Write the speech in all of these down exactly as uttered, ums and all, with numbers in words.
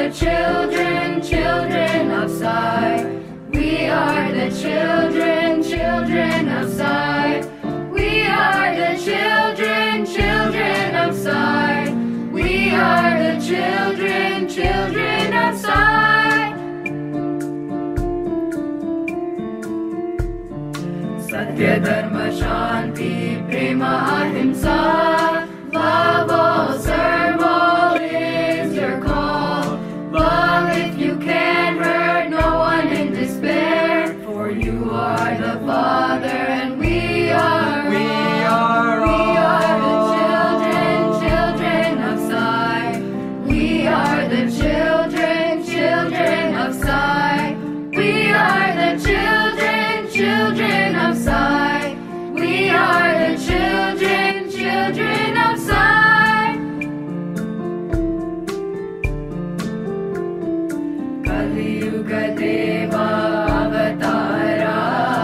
children, children of Sai. We are the children, children of Sai. We are the children, children of Sai. We are the children, children of Sai. Satya, Dharma, Shanti, Prema, Ahimsa. Love all, serve all is your call. Love if you can't hurt no one in despair. For you are the Father and we are We all. are We are the all. children, children of Sai. We are the children, children of Sai. We are the children, children of Sai. We are the children, children of Sai. Kali Yuga Deva Avatara.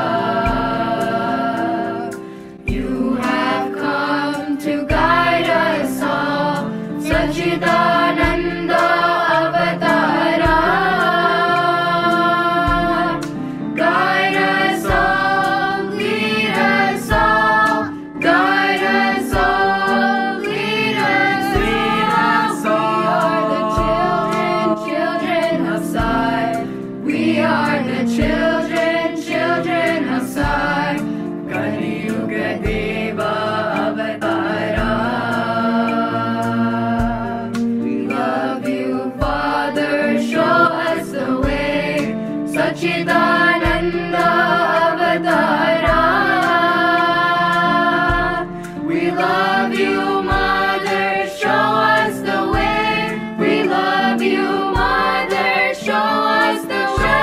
You have come to guide us all. Sachidananda Avatara. Guide us all, lead us all. Guide us all, lead us all. We are the children, children of Sai. Kali Yuga Deva Avatara. We love you, Father, show us the way. Sachidananda Avatara. We love you, Mother, show us the way. We love you, Mother, show us the way.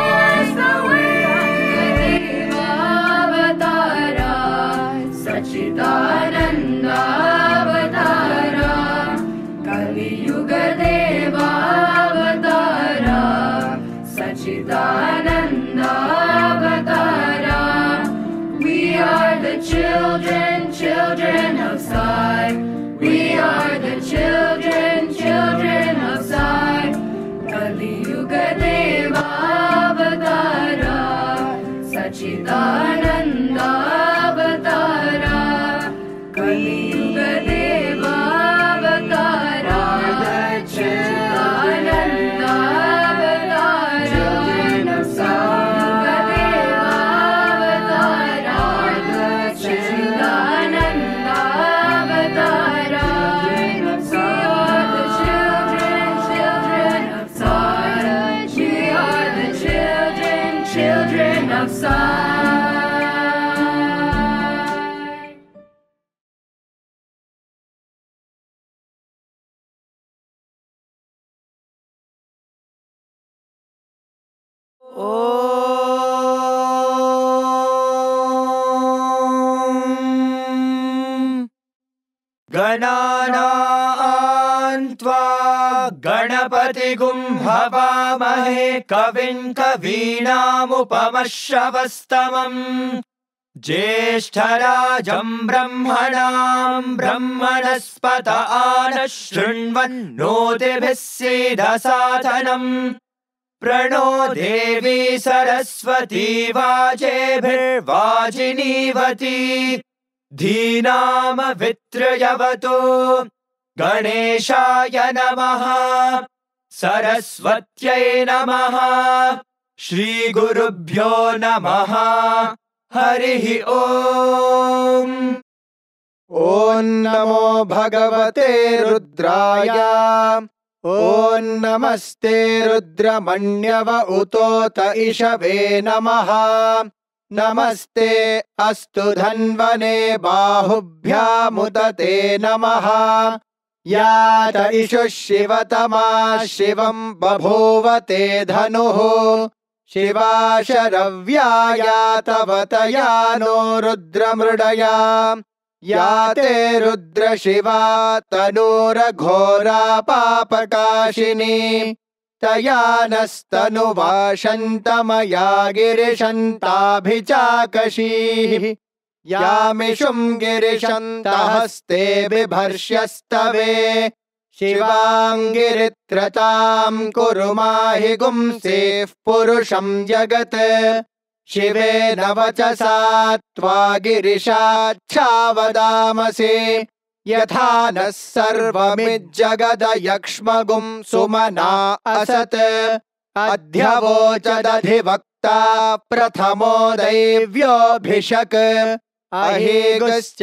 Deva Avatara, Sachidananda Avatara. Kali Yuga Deva Avatara, Sachidananda Avatara. We are the children, children of Sai. We are the children, children of Sai. Kali Yuga Deva Avatara, Sachidananda Avatara. Kali Yuga Deva Avatara, Sachidananda Avatara. Children of Sai. Deva Avatara, Sachidananda Avatara. We are the children, children of Sai. We are the children, children of Sai. Om Gananaan tva Ganapati-gum Havamahe Kavin Kavinamupamashravastamam Jeshtarajam Brahmanam Brahmanaspata Anashrinvannodibhissiddhasatanam Prano Devi Saraswati Vajebhirvajinivati Dhinama Vitrayavato Ganeshaya Namaha Saraswatyai Namaha Shri Gurubhyo Namaha Harihi Om Om Namo Bhagavate Rudraya. Om Namaste Rudramanyava Utota Ishave Namaha. Namaste Astu Dhanvane Bahubhyamudate Namaha. Yata Ishu Shivatama Shivam Babhovate Dhanuhu. Shiva Sharavyaya Tavatayano Rudramridaya. Yate Rudra Shiva Tanura Ghora Papakashini. Tayanastanu Vashantamaya Girishantabhichakashi. Yamishum Girishantahaste Bibharsyastave. शिवाङ्गिरित्रतां कुरु माहि गुंसेः पुरुषं जगत् शिवेन वचसा त्वा गिरिशाच्छावदामसे यथा नः सर्वमिज्जगदयक्ष्मगुं सुमना असत् अध्यवोचदधिवक्ता प्रथमो दैव्योऽभिषक् अहेगुश्च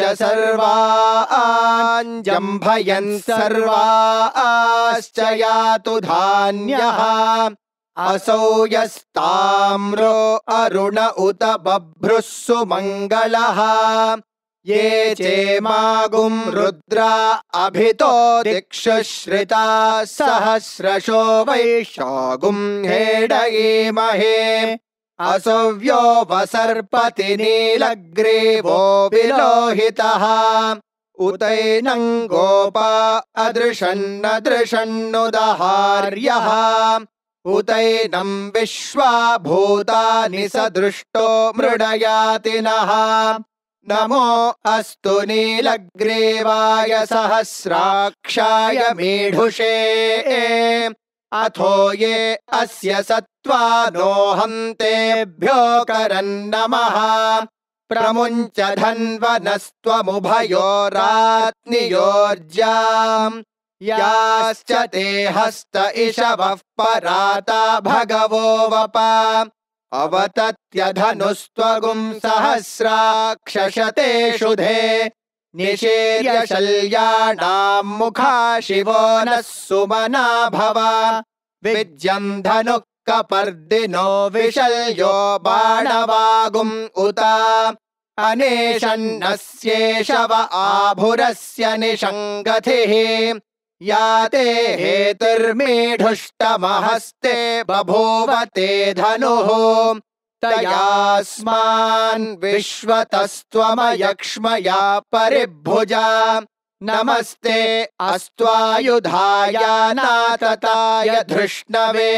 सर्वाञ्जम्भयन् सर्वाश्च यातु धान्यः असौ यस्ताम्रो अरुण उत बभ्रुः सुमङ्गलः ये चेमागुं रुद्रा अभितो दिक्षु श्रिता सहस्रशो वैशागुं हेडयेमहे असव्यो वसर्पति नीलग्रीवो विलोहितः उतैनं गोपा अदृशन्नदृशन्नुदहार्यः उतैनं विश्वा भूतानि सदृष्टो मृडयातिनः नमो अस्तु नीलग्रीवाय सहस्राक्षाय मीढुषे अथो ये अस्य सत्त्वानो हन्तेभ्यो करन्नमः प्रमुञ्च धन्वनस्त्वमुभयोरात्नियोर्जाम् याश्च ते हस्त इषवः पराता भगवो वपा अवतत्यधनुस्त्वगुं सहस्राक्षशते शुधे निषेर्य शल्याणां मुखा शिवो नः सुमना भव विज्यं धनुः कपर्दिनो विशल्यो बाणवागुम् उत अनेशन्नस्येषव आभुरस्य निषङ्गथिः याते हेतुर्मीढुष्टमहस्ते बभूव ते धनुः तयास्मान् विश्वतस्त्वमयक्ष्मया परिभुजा नमस्ते अस्त्वायुधायानातताय धृष्णवे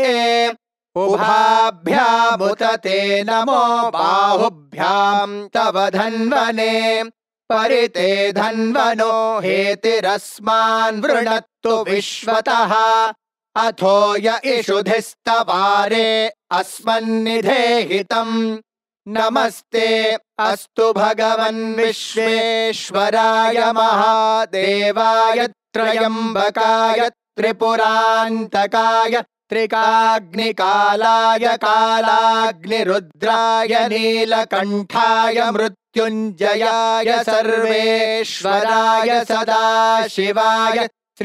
उभाभ्यामुत ते नमो बाहुभ्यां तव धन्वने परिते धन्वनो हेतिरस्मान् वृणत्तु विश्वतः अथो य इषुधिस्तवारे अस्मन्निधेहितम् नमस्ते अस्तु भगवन् विश्वेश्वराय महादेवाय त्र्यम्बकाय त्रिपुरान्तकाय त्रिकाग्निकालाय कालाग्निरुद्राय नीलकण्ठाय मृत्युञ्जयाय सर्वेश्वराय सदाशिवाय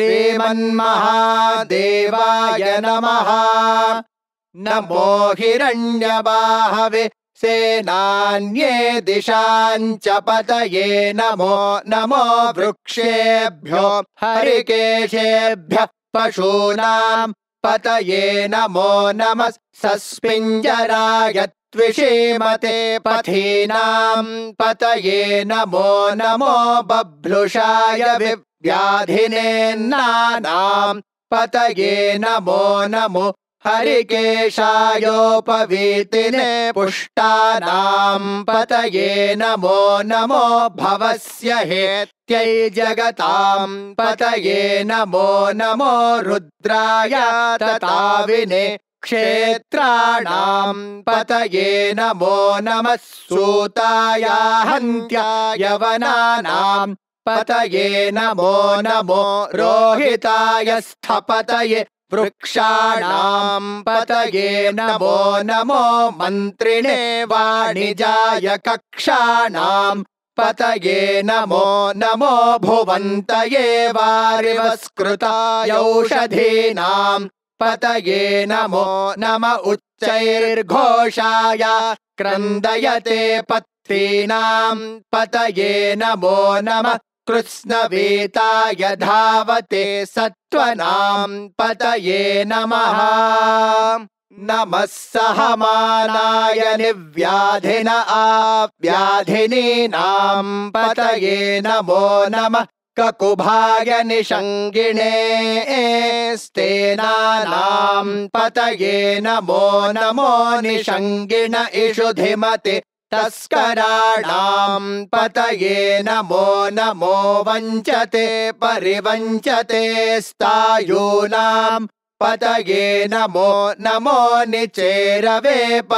श्रीमन्महादेवाय नमः नमो हिरण्यबाहवे सेनान्ये दिशाञ्च पतये नमो नमो वृक्षेभ्यो हरिकेशेभ्यः पशूनां पतये नमो नमः सस्पिञ्जराय त्विषीमते पथीनां पतये नमो नमो बभ्लुषाय व्याधिनेन्नानां पतये नमो नमो हरिकेशायोपवीतिने पुष्टानां पतये नमो नमो भवस्य हेत्यै जगतां पतये नमो नमो रुद्राय तताविने क्षेत्राणां पतये नमो नमः सूताय हन्त्याय वनानां पतये नमो नमो रोहिताय स्थपतये वृक्षाणां पतये नमो नमो मन्त्रिणे वाणिजाय कक्षाणां पतये नमो नमो भुवन्तये वारिवस्कृताय औषधीनां पतये नमो नम उच्चैर्घोषाय क्रन्दयते पत्रीणां पतये नमो नमः कृत्स्नवेताय धावते सत्त्वनां पतये नमः नमः सहमानाय निव्याधिन आव्याधिनीनां पतये नमो नमः ककुभाय निषङ्गिणे स्तेनानां पतये नमो नमो निषङ्गिण इषुधिमते तस्कराणां पतये नमो नमो वञ्चते परिवञ्चते स्थायूनां पतये नमो नमो निचेरवे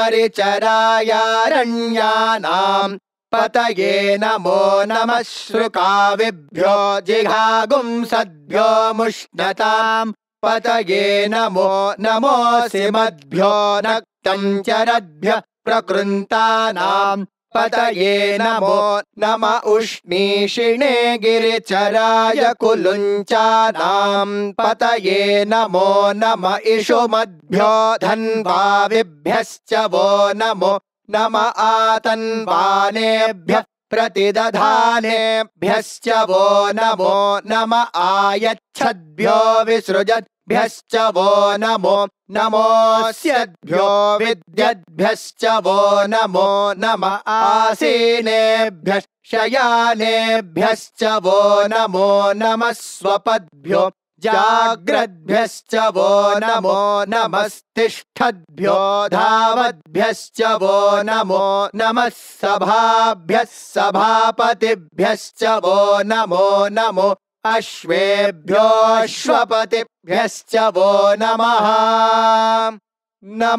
परिचरायारण्यानां पतये नमो नमः श्रुकाविभ्यो जिघागुंसद्भ्यो मुष्णतां पतये नमो नमोऽसिमद्भ्यो नक्तं चरद्भ्यः प्रकृन्तानां पतये नमो नम उष्णीषिणे गिरिचराय कुलुञ्चानां पतये नमो नम इषुमद्भ्यो धन्वाविभ्यश्च वो नमो नम आतन्वानेभ्यः प्रतिदधानेभ्यश्च वो नमो नम आयच्छद्भ्यो विसृजद्भ्यश्च वो नमो नमोऽस्यद्भ्यो विद्यद्भ्यश्च वो नमो नम आसीनेभ्यः शयानेभ्यश्च वो नमो नमः स्वपद्भ्यो जाग्रद्भ्यश्च वो नमो नमस्तिष्ठद्भ्यो धावद्भ्यश्च वो नमो नमः सभाभ्यः सभापतिभ्यश्च वो नमो नमो अश्वेभ्यो अश्वपतिभ्यश्च वो नमः नम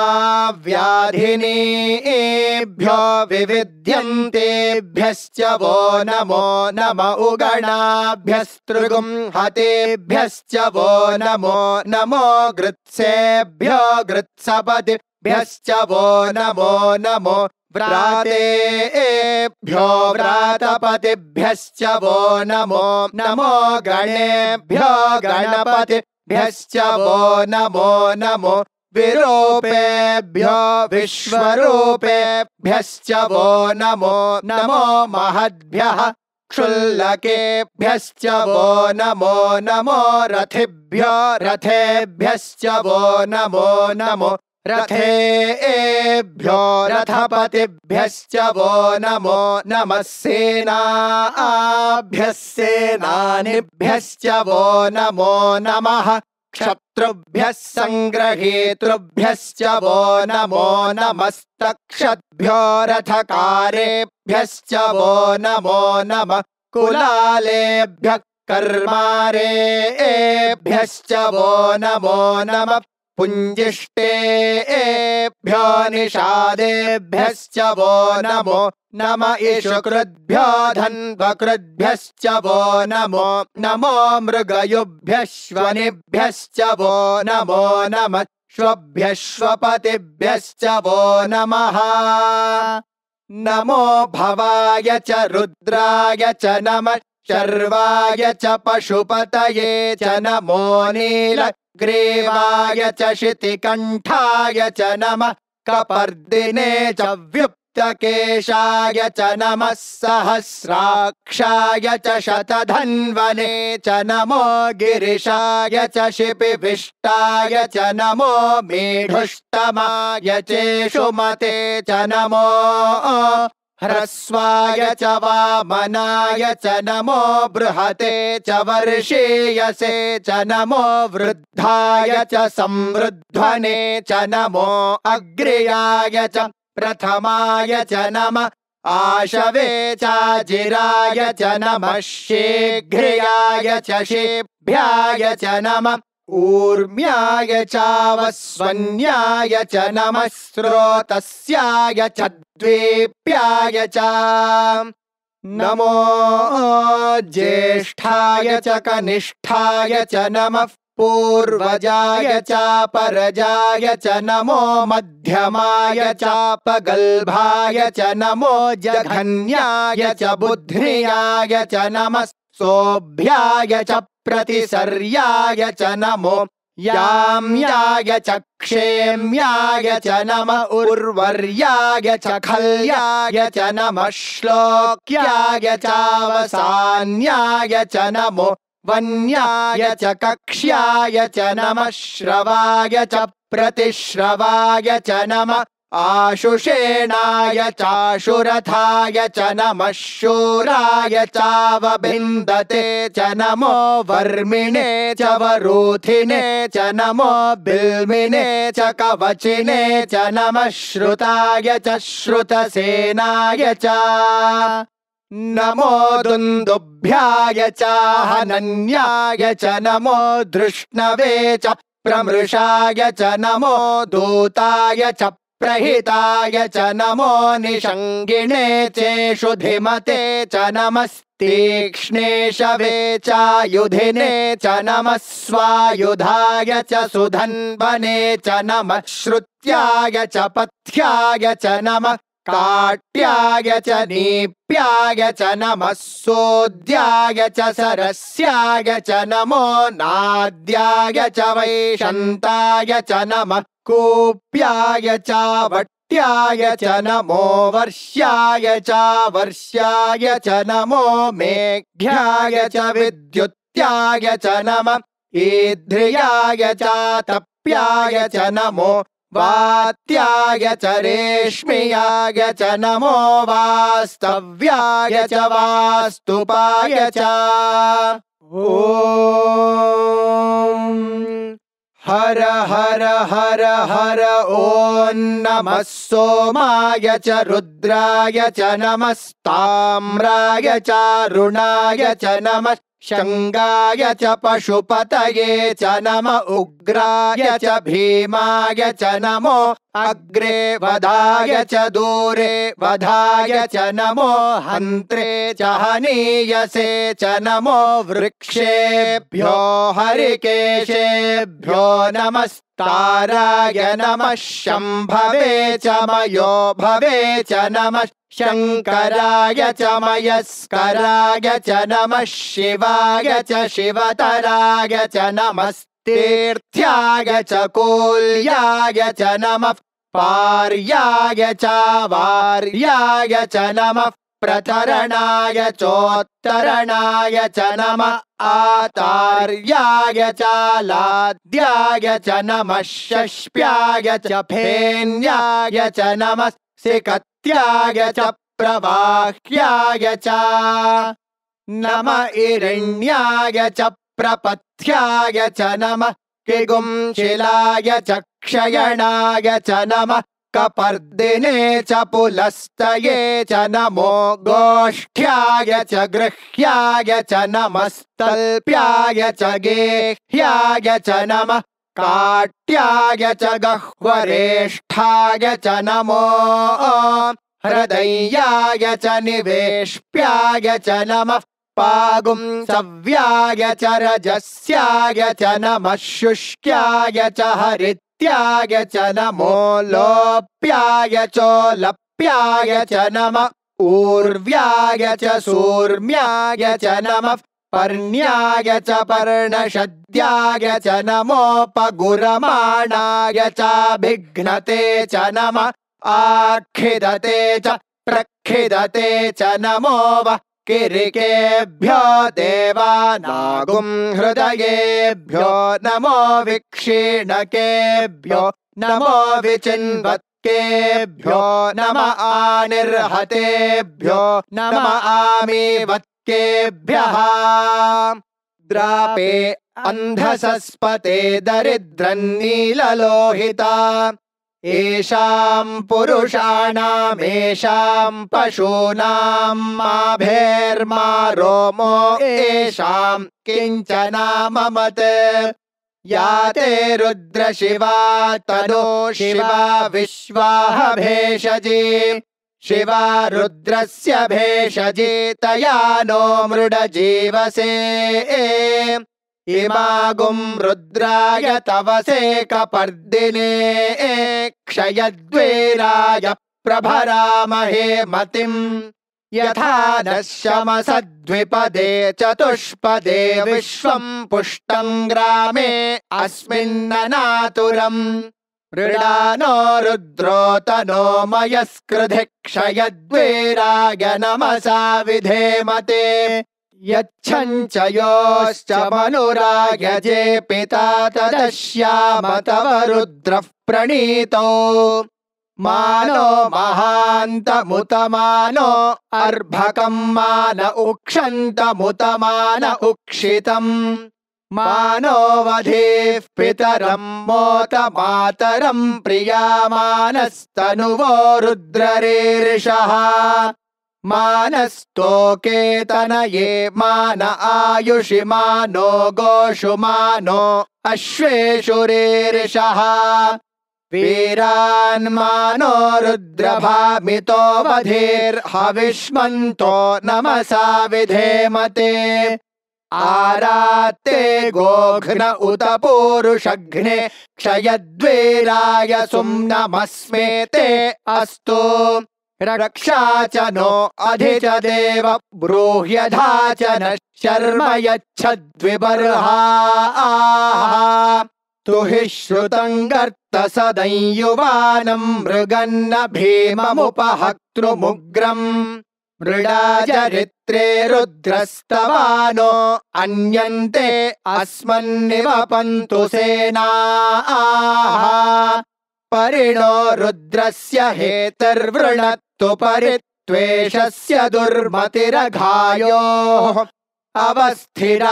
आव्याधिनीभ्यो विविध्यन्तेभ्यश्च वो नमो नम उगणाभ्यस्त्रिगुंहतेभ्यश्च वो नमो नमो गृत्सेभ्यो गृत्सपतिभ्यश्च वो नमो नमो व्रातेभ्यो व्रातपतिभ्यश्च वो नमो नमो गणेभ्यो गणपतिभ्यश्च वो नमो नमो विरूपेभ्यो विश्वरूपेभ्यश्च वो नमो नमो महद्भ्यः क्षुल्लकेभ्यश्च वो नमो नमो रथिभ्यो रथेभ्यश्च वो नमो नमो रथेभ्यो रथपतिभ्यश्च वो नमो नमः सेनाभ्यः सेनानिभ्यश्च वो नमो नमः क्षत्रुभ्यः संग्रहेतृभ्यश्च वो नमो नमस्तक्षद्भ्यो रथकारेभ्यश्च वो नमो नमः कुलालेभ्यः कर्मारेभ्यश्च वो नमो नमः पुञ्जिष्टेभ्यो निषादेभ्यश्च वो नमो नम इषुकृद्भ्यो धन्वकृद्भ्यश्च वो नमो नमो मृगयुभ्यश्वनिभ्यश्च वो नमो नमः श्वभ्यश्वपतिभ्यश्च वो नमः नमो भवाय च रुद्राय च नमः शर्वाय च पशुपतये च नमो नीलग्रीवाय च शितिकण्ठाय च नमः कपर्दिने च व्युप्तकेशाय च नमः सहस्राक्षाय च शतधन्वने च नमो गिरिशाय च शिपिविष्टाय च नमो मेढुष्टमाय चेषुमते च नमो ह्रस्वाय च वामनाय च नमो बृहते च वर्षीयसे च नमो वृद्धाय च संवृध्वने च नमो अग्र्याय च प्रथमाय च नमः आशवे चाजिराय च नमः शीघ्र्याय च शेभ्याय च नमः ऊर्म्याय चावस्वन्याय च नमः स्रोतस्याय च द्वीप्याय च नमो ज्येष्ठाय च कनिष्ठाय च नमः पूर्वजाय च परजाय च नमो मध्यमाय च पगल्भाय च नमो जघन्याय च बुद्ध्याय च नमः सोभ्याय च प्रतिसर्याय च नमो याम्याय च क्षेम्याय च नमः उर्वर्याय च खल्याय च नमः श्लोक्याय चावसान्याय च नमो वन्याय च कक्ष्याय च नमः श्रवाय च प्रतिश्रवाय च नमः आशुषेणाय चाशुरथाय च नमः शूराय चावभिन्दते च नमो वर्मिणे च वरूथिने च नमो बिल्मिने च कवचिने च नमः श्रुताय च श्रुतसेनाय च नमो दुन्दुभ्याय च हनन्याय च नमो धृष्णवे च प्रमृषाय च नमो दूताय च प्रहिताय च नमो निषङ्गिणे चेषु धिमते च नमस्तीक्ष्णेशवे चायुधिने च नमः स्वायुधाय च सुधन्वने च नमः श्रुत्याय च पथ्याय च नमः काट्याय च नीप्याय च नमः सोद्याय च सरस्याय च नमो नाद्याय च वैशन्ताय च नमः कूप्याय च वट्याय च नमो वर्ष्याय च वर्ष्याय च नमो मेघ्याय च विद्युत्याय च नमः ईध्र्याय च तप्याय च नमो वात्याय च रेश्म्याय च नमो वास्तव्याय च वास्तुपाय च ॐ हर हर हर हर ॐ नमः सोमाय च रुद्राय च नमस्ताम्राय च रुणाय च नमः शङ्गाय च पशुपतये च नमः उग्राय च भीमाय च नमो अग्रे वधाय च दूरे वधाय च नमो हन्त्रे च हनीयसे च नमो वृक्षेभ्यो हरिकेशेभ्यो नमस्ताराय नमः शम्भवे च मयो भवे च नमः शङ्कराय च मयस्कराय च नमः शिवाय च शिवतराय च नमस्तीर्थ्याय च कूल्याय च नमः पार्याय च वार्याय च नमः प्रतरणाय चोत्तरणाय च नमः आतार्याय च लाद्याय च नमः शष्प्याय च फेन्याय च नमः सिकत्याय च प्रवाह्याय च नमः इरण्याय च प्रपथ्याय च नमः किगुंशिलाय च क्षयणाय च नमः कपर्दिने च पुलस्तये च नमो गोष्ठ्याय च गृह्याय च नमस्तल्प्याय च गेह्याय च नमः काट्याय च गह्वरेष्ठाय च नमो हृदयाय च निवेश्प्याय च नमः पागुंसव्याय च रजस्याय च नमः शुष्क्याय च हरित्याय च नमो लोप्याय चोलप्याय च नमः ऊर्व्याय च सूर्म्याय च नमः पर्ण्याय च पर्णशद्याय च नमोपगुरमाणाय चाभिघ्नते च नमः आखिदते च प्रखिदते च नमो वः किरिकेभ्यो देवानागुं हृदयेभ्यो नमो विक्षीणकेभ्यो नमो विचिन्वत्केभ्यो नमः आनिर्हतेभ्यो नमः आमीवत्केभ्यः द्रापे अन्धसस्पते दरिद्रन्नीललोहिता येषां पुरुषाणाम् येषां पशूनां माभेर्मा रोमो येषां किञ्चनाममत् या ते रुद्रशिवा तनो शिवा विश्वाह भेषजी शिवा रुद्रस्य भेषजी तया नो मृडजीवसे इमागुं रुद्राय तवसे कपर्दिने क्षयद्वेराय प्रभरामहे मतिं यथा नः शमसद्विपदे चतुष्पदे विश्वं पुष्टं ग्रामे अस्मिन्ननातुरम् मृडानो रुद्रो तनो मयस्कृधि क्षयद्वेराय नमसा विधेमते यच्छञ्च योश्च मनुरायजे पिता तदश्याम तव रुद्रः प्रणीतो मानो महान्तमुतमानो अर्भकं मान उक्षन्तमुतमान उक्षितम् मानो वधेः पितरं मोत मातरं प्रियामानस्तनुवो रुद्ररीरिषः मानस्तोकेतनये मान आयुषि मानो गोषु मानो अश्वेषु रीरिषः वीरान्मानो रुद्रभामितो वधेर्हविष्मन्तो नमसा विधेमते आरात्ते गोघ्न उत पूरुषघ्ने क्षयद्वीराय सुम्नमस्मे ते अस्तु रक्षा च नो अधि च देव ब्रूह्यधा च न शर्म यच्छद्विबर्हाः तु हि श्रुतं गर्त सदंयुवानं मृगन्न भीममुपहक्तृमुग्रम् मृडाजरित्रे रुद्रस्तवानो अन्यन्ते अस्मन्निवपन्तु सेनाः परिणो रुद्रस्य हेतर्वृणत्तु परित्वेषस्य दुर्मतिरघायोः अवस्थिरा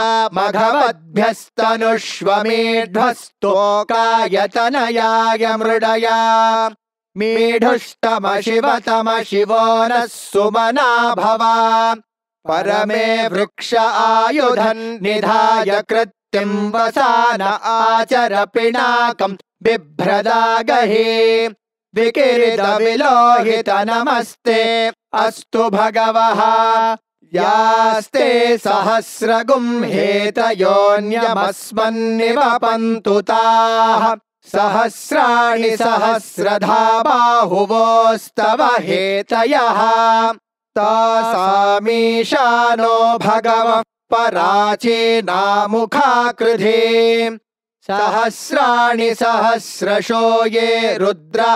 मघवद्भ्यस्तनुष्वमेध्वस्तोकायतनयाय मृडया मीढुष्टमशिवतम शिवो नः सुमना भवा परमे वृक्ष आयुधन् निधाय कृत्तिं वसान आचर पिनाकं बिभ्रदागहि विकिरित विलोहित नमस्ते अस्तु भगवः यास्ते सहस्रगुं हेतयोऽन्यमस्मन्निवपन्तु ताः सहस्राणि सहस्रधा बाहुवोस्तव हेतयः तासामीशानो भगवः पराचीनामुखाकृधि सहस्राणि सहस्रशो ये रुद्रा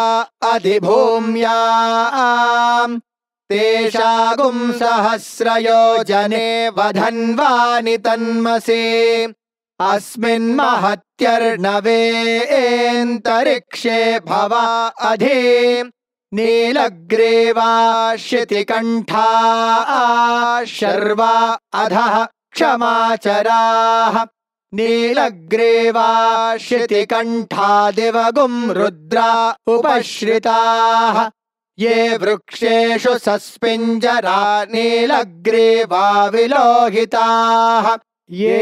अधिभूम्याम् तेषागुं सहस्रयोजने वधन्वानि तन्मसि अस्मिन् महत्यर्णवेऽन्तरिक्षे भवा अधि नीलग्रीवा शितिकण्ठा शर्वा अधः क्षमाचराः नीलग्रीवा शितिकण्ठा दिवगुं रुद्रा उपश्रिताः ये वृक्षेषु सस्पिञ्जरा नीलग्रीवा विलोहिताः ये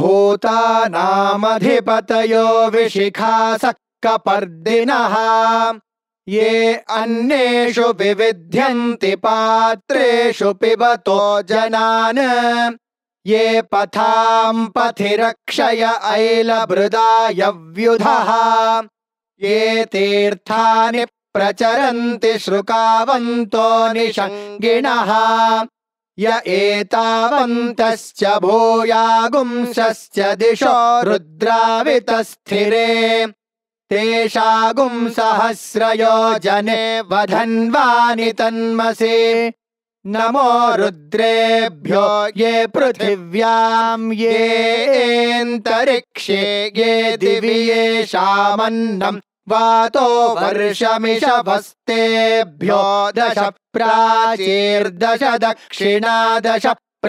भूतानामधिपतयो विशिखासक्कपर्दिनः ये अन्येषु विविध्यन्ति पात्रेषु पिबतो जनान् ये पथां पथि रक्षय ऐलभृदायव्युधः ये तीर्थानि प्रचरन्ति श्रुकावन्तो निषङ्गिणः य एतावन्तश्च भूयागुंसश्च दिशो रुद्रावितस्थिरे तेषागुं सहस्रयोजने वधन्वानि तन्मसि नमो रुद्रेभ्यो ये पृथिव्यां येऽन्तरिक्षे ये दिवि येषामन्नं वातो वर्षमिषवस्तेभ्यो दश प्राचीर्दश दक्षिणादश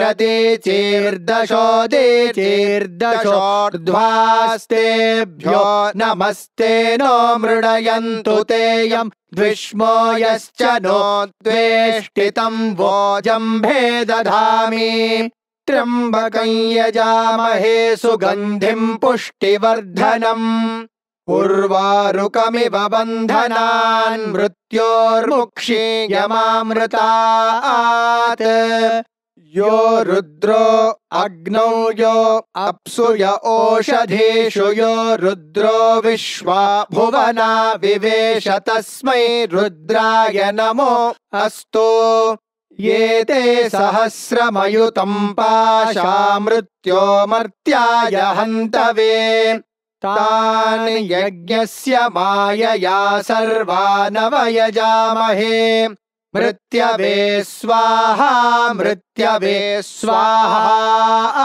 प्रतीचीर्दशोदीचीर्दशोर्ध्वास्तेभ्यो नमस्ते नो मृडयन्तु तेयं द्विष्मो यश्च नो द्वेष्टितं वोजम्भे दधामि त्र्यम्बकं यजामहे सुगन्धिं पुष्टिवर्धनम् उर्वारुकमिव बन्धनान् मृत्योर्मुक्षीयमामृतात् यो रुद्रो अग्नौ यो अप्सु य ओषधीषु यो रुद्रो विश्वा भुवना विवेश तस्मै रुद्राय नमो अस्तु ये ते सहस्रमयुतं पाशा मृत्यो मर्त्याय हन्तवे तान् यज्ञस्य मायया सर्वानवयजामहे मृत्यवे स्वाहा मृत्यवे स्वाहा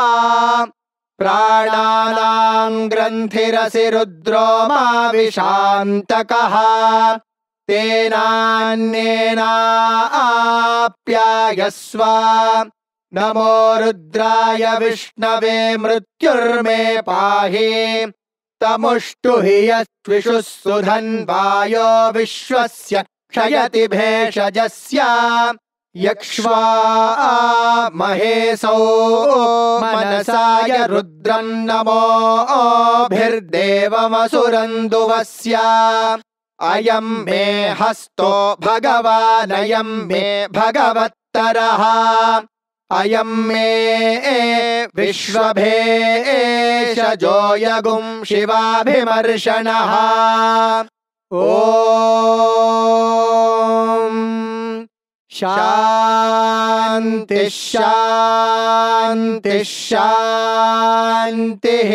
प्राणानां ग्रन्थिरसि रुद्रो मा विशान्तकः तेनान्येनाप्यायस्व नमो रुद्राय विष्णवे मृत्युर्मे पाहि तमुष्टुहि यस्विषुः सुधन्वायो विश्वस्य क्षयति भेषजस्य यक्ष्वा महेशौ मनसाय रुद्रं नमोभिर्देवमसुरन्दुवस्य अयं मे हस्तो भगवानयं मे भगवत्तरः अयं मे विश्वभेषजो यगुं शिवाभिमर्शनः ॐ शान्ति शान्ति शान्तिः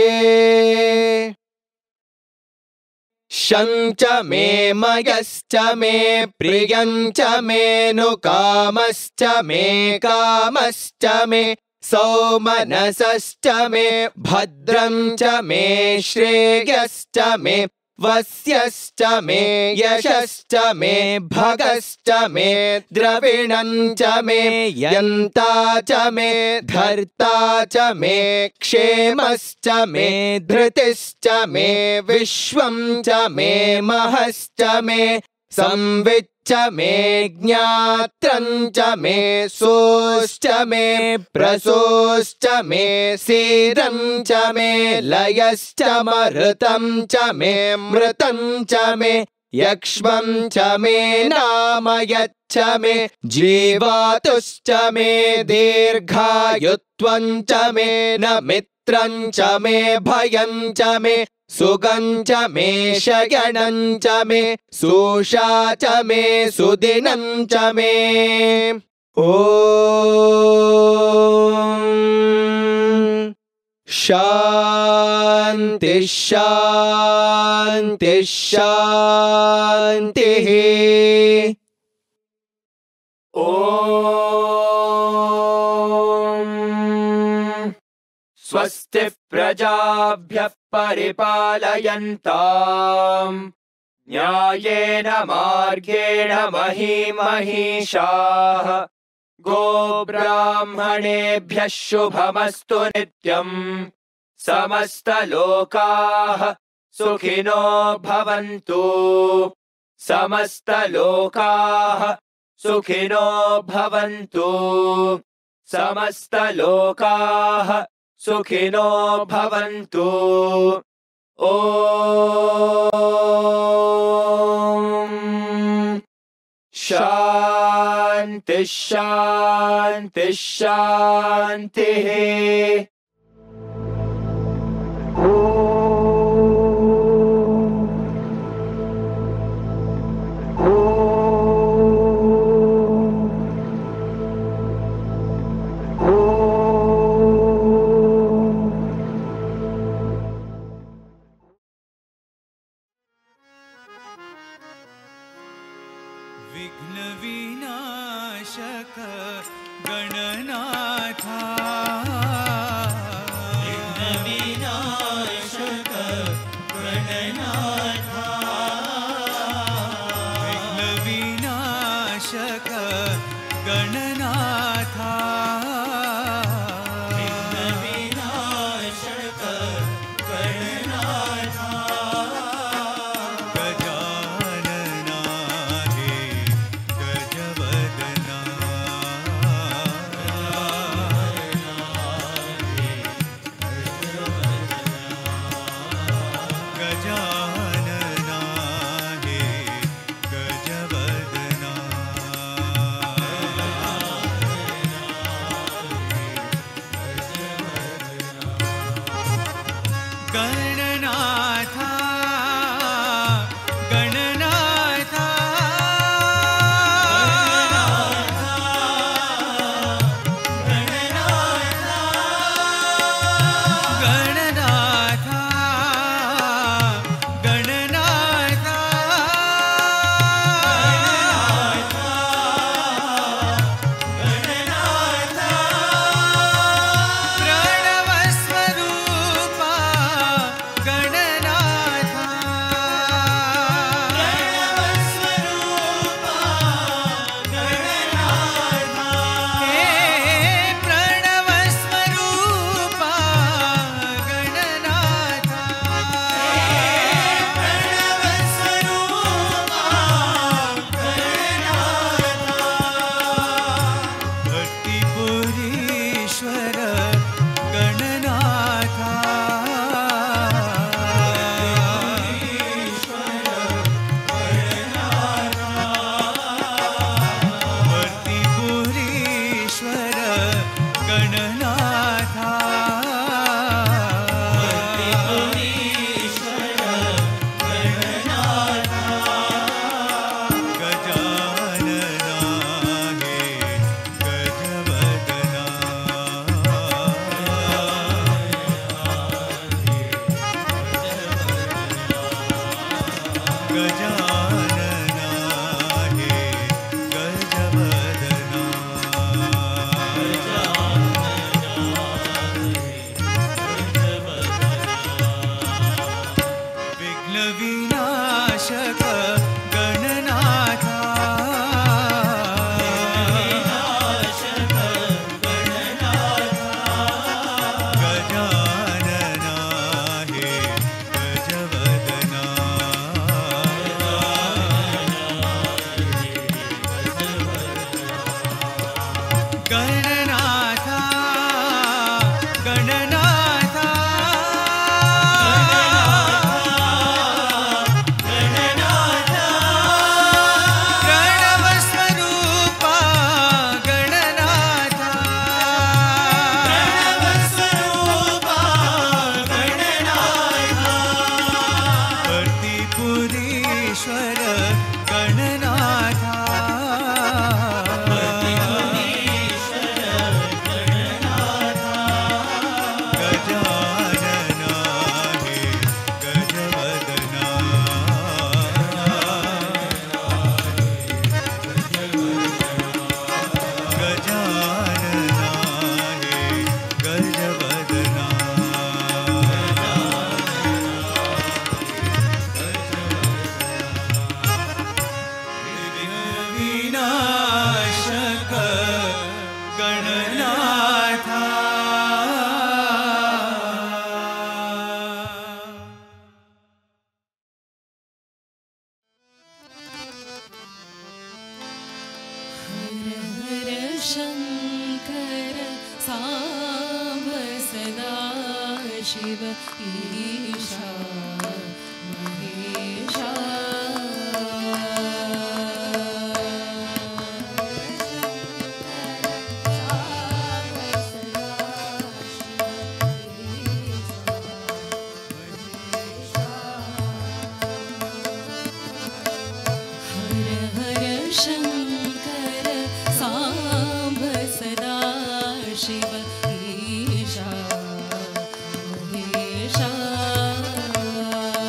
शञ्च मे मयश्च मे प्रियञ्च मेऽनुकामश्च मे कामश्च मे सौमनसश्च मे भद्रं च मे श्रेयश्च मे वस्यश्च मे यशश्च मे भगश्च मे द्रविणं च मे यन्ता च मे धर्ता च मे क्षेमश्च मे धृतिश्च मे विश्वं च मे महश्च मे संविच्च मे ज्ञात्रं च मे सोश्च मे प्रसोश्च मे सीरं च मे लयश्च मरुतं च मे मृतं च मे यक्ष्मं च मे नामयच्च मे जीवातुश्च मे दीर्घायुत्वं च मे न मित्रं च मे भयं च मे सुगं च मे शयनं च मे सुषा च मे सुदिनं च मे ॐ शान्ति शान्ति शान्तिः ॐ स्वस्ति प्रजाभ्यः परिपालयन्ताम् न्यायेन मार्गेण महीं महिषाः गोब्राह्मणेभ्यः शुभमस्तु नित्यम् समस्तलोकाः सुखिनो भवन्तु समस्तलोकाः सुखिनो भवन्तु समस्तलोकाः सुखिनो भवन्तु ॐ शान्ति शान्ति शान्तिः विघ्नविनाशक गणनाथा विघ्नविनाशक गणनाथा विघ्नविनाशक गणनाथा विघ्नविनाशक गणनाथा गजानना हे गजवदना गजानना हे गजवदना शङ्कर साम्ब सदा शिव ईशा महेशा शङ्कर साम्ब सदा शिव ईशा महेशा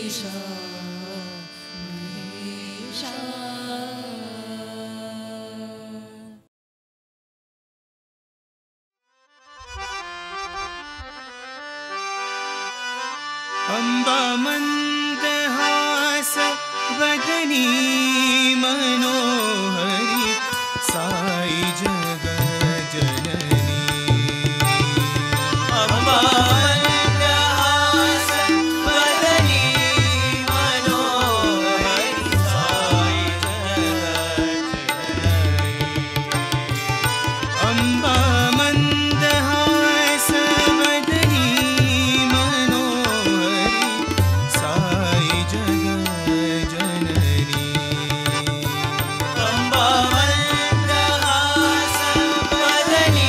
ईशा महेशा अम्बा मंदहास वदनी मनोहरी साई जग जननी अम्बा मंदहास वदनी मनोहरी साई जग जननी अम्बा मंदहास वदनी मनोहरी साई जग जननी अम्बा मंदहास वदनी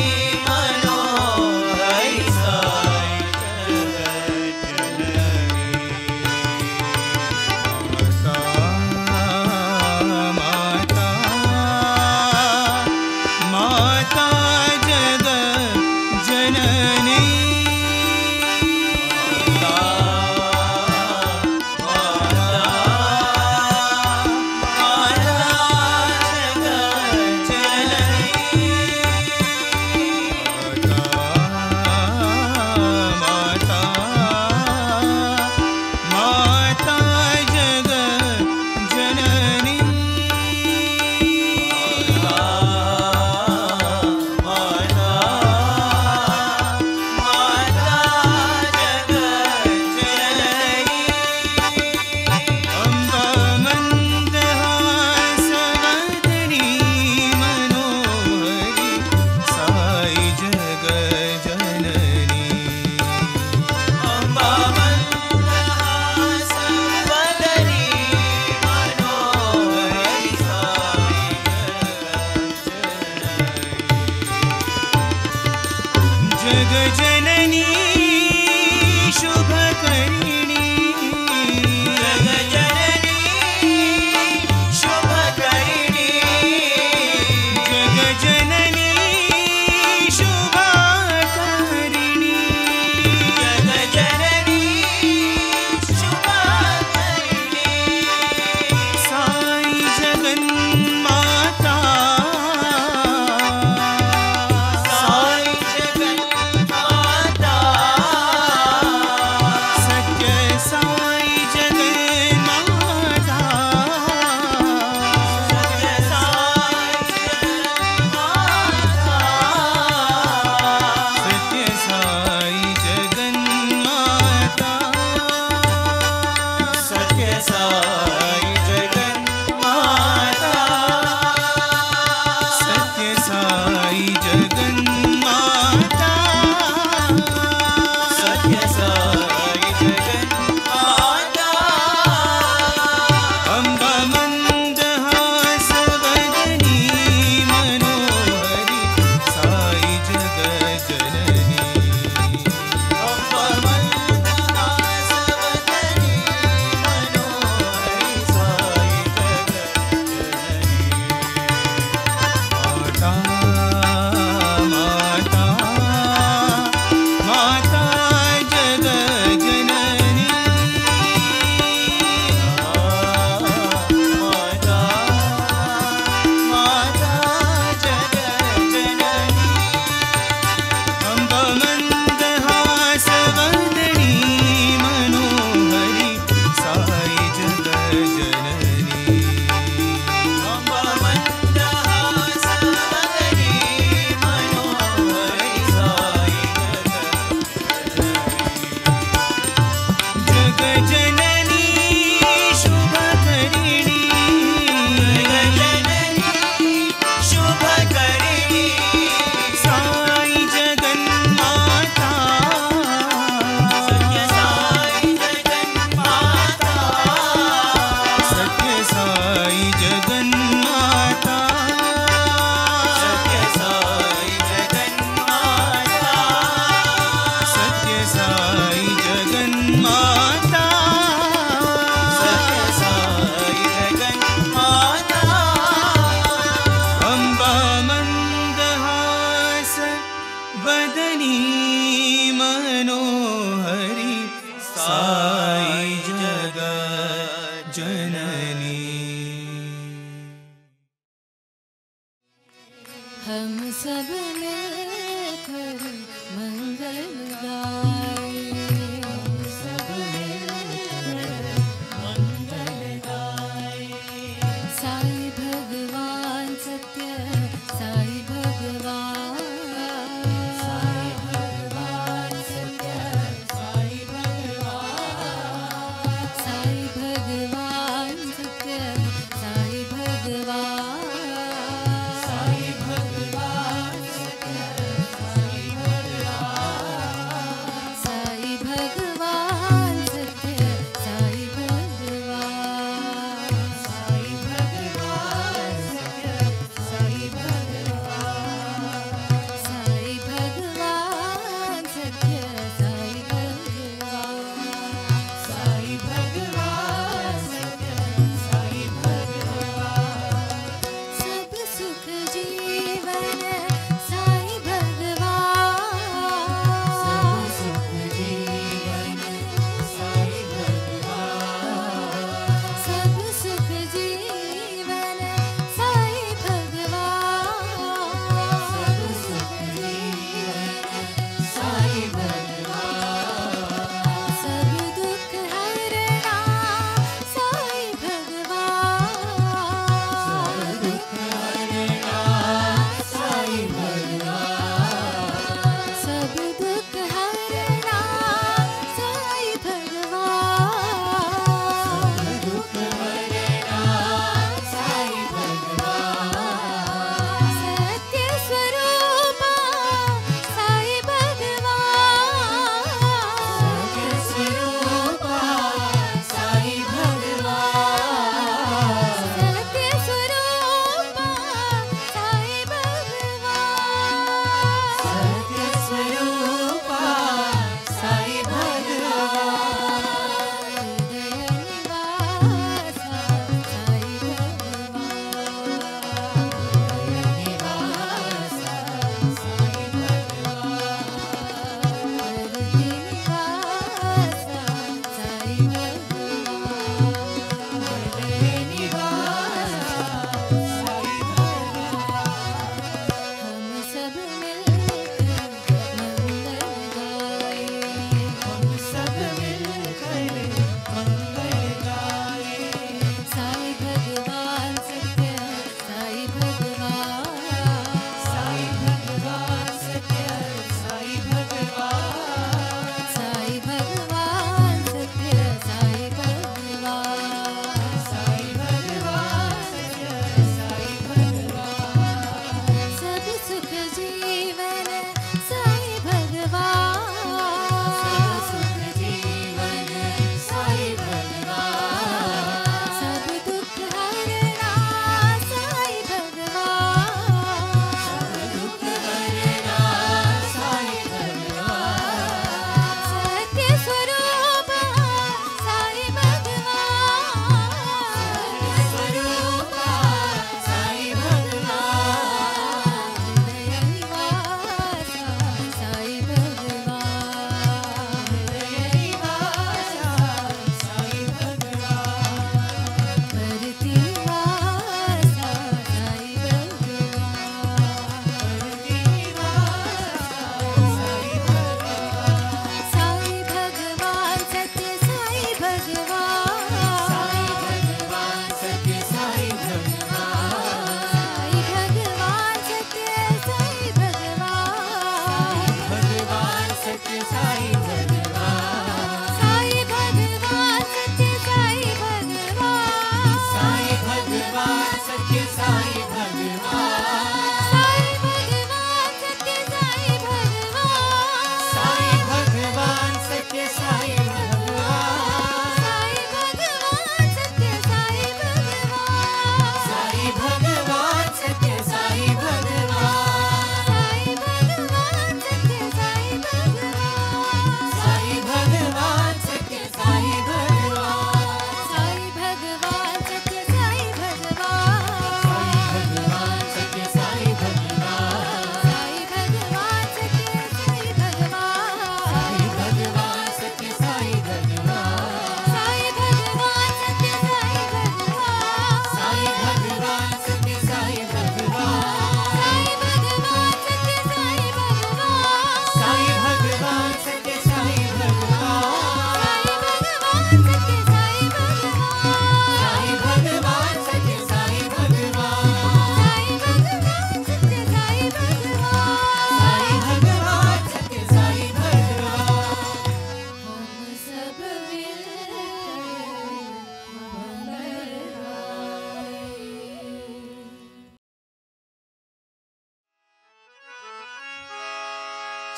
मनोहरी साई जग जननी माता माता जग जननी माता जग जननी अम्बा मंदहास वदनी मनोहरी साई जग जननी अम्बा मंदहास वदनी मनोहरी साई जग जननी शुभकरिणी जग जननी शुभकरिणी जग जननी शुभकरिणी जग जननी शुभकरिणी साई जगन्माता साई जगन्माता सत्य साई जगन्माता सत्य साई जगन्माता सत्य साई जगन्माता सत्य साई जगन्माता सत्य साई जगन्माता सत्य साई जगन्माता अम्बा मंदहास वदनी मनोहरी साई जग जननी अम्बा मंदहास वदनी मनोहरी जननी। हम सब मिलकर मंगल गाए, हम सब मिलकर मंगल गाए। साई भगवान सत्य, साई भगवान, साई भगवान सत्य, साई भगवान, साई भगवान सत्य, साई भगवान, साई भगवान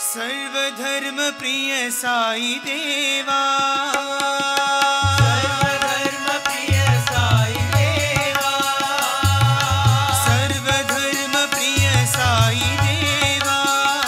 सर्वधर्म प्रिय साई देवा सर्वधर्म प्रिय साई देवा सर्वधर्म प्रिय साई देवा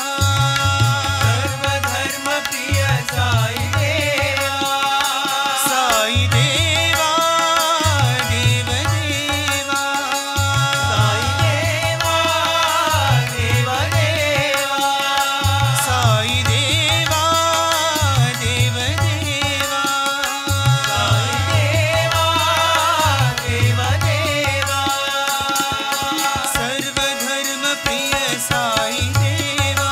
सर्वधर्म प्रिय साई देवा साई देवा देव देवा साई देवा देव देवा साई देवा देव देवा साई देवा देव देवा सर्वधर्म प्रिय साई देवा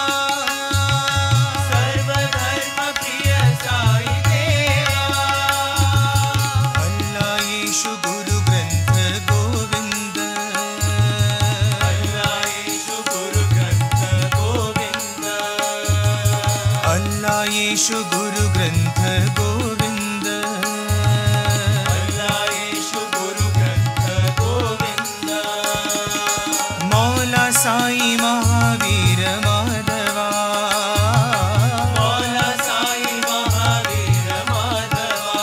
सर्वधर्म प्रिय साई देवा अल्लाह यीशु गुरु ग्रंथ गोविंद अल्लाह यीशु गुरु ग्रंथ गोविंद अल्लाह यीशु गुरु ग्रंथ गोविंद अल्लाह यीशु गुरु ग्रंथ गोविंद मौला साई महावीर माधवा मौला साई महावीर माधवा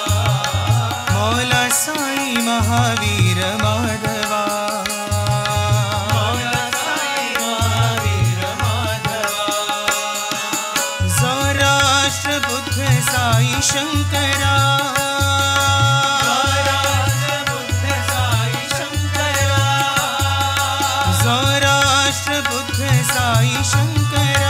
मौला साई महावीर माधवा मौला साई महावीर माधवा सौराष्ट्र बुद्ध साई शंकरा राष्ट्र बुद्ध साई शंकरा सौराष्ट्र बुद्ध साई शंकरा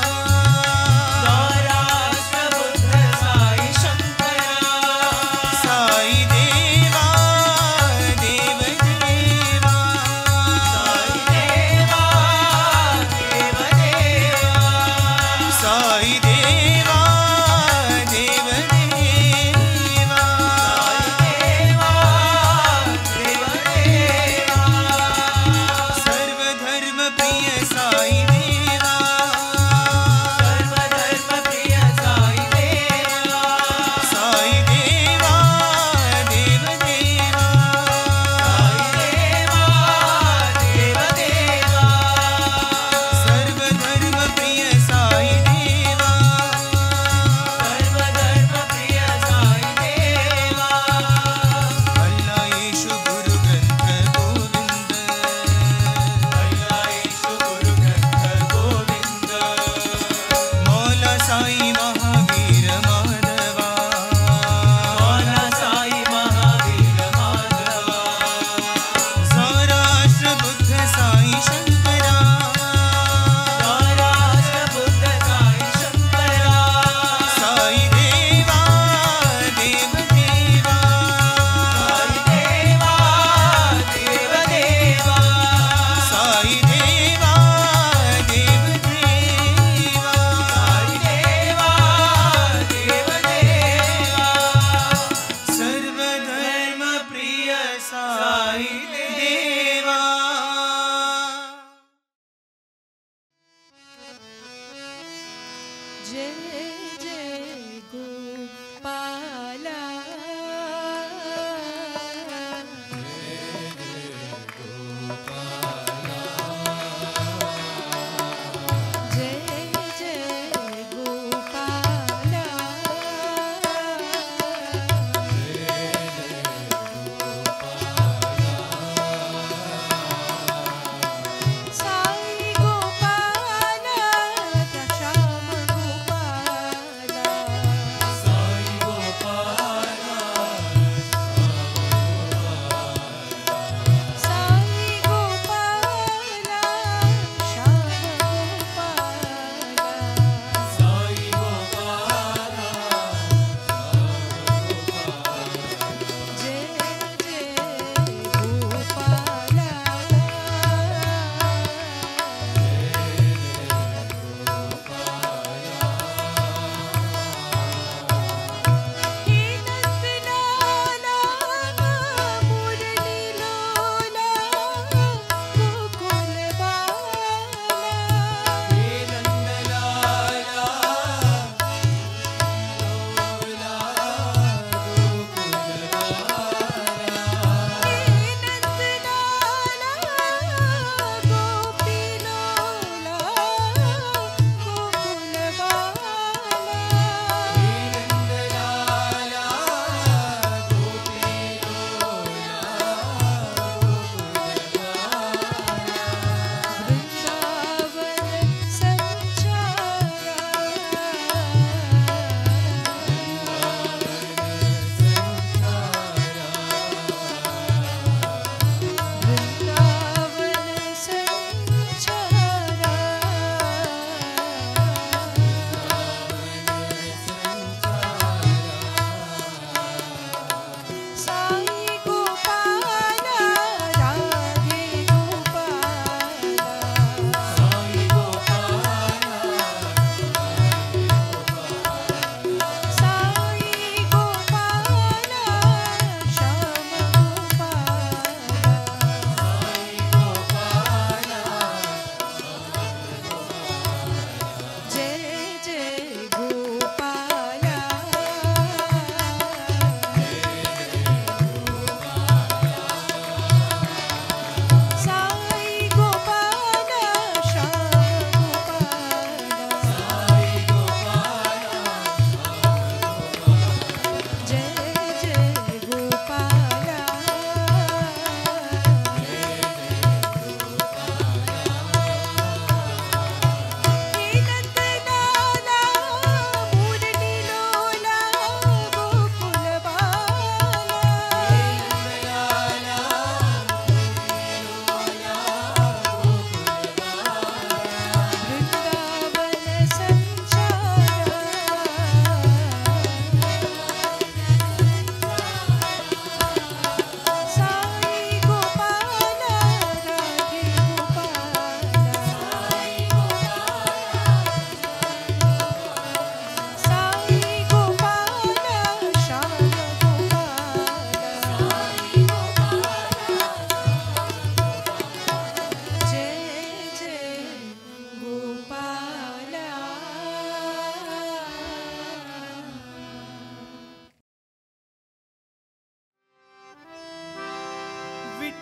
राष्ट्र बुद्ध साई शंकरा साई देवा देव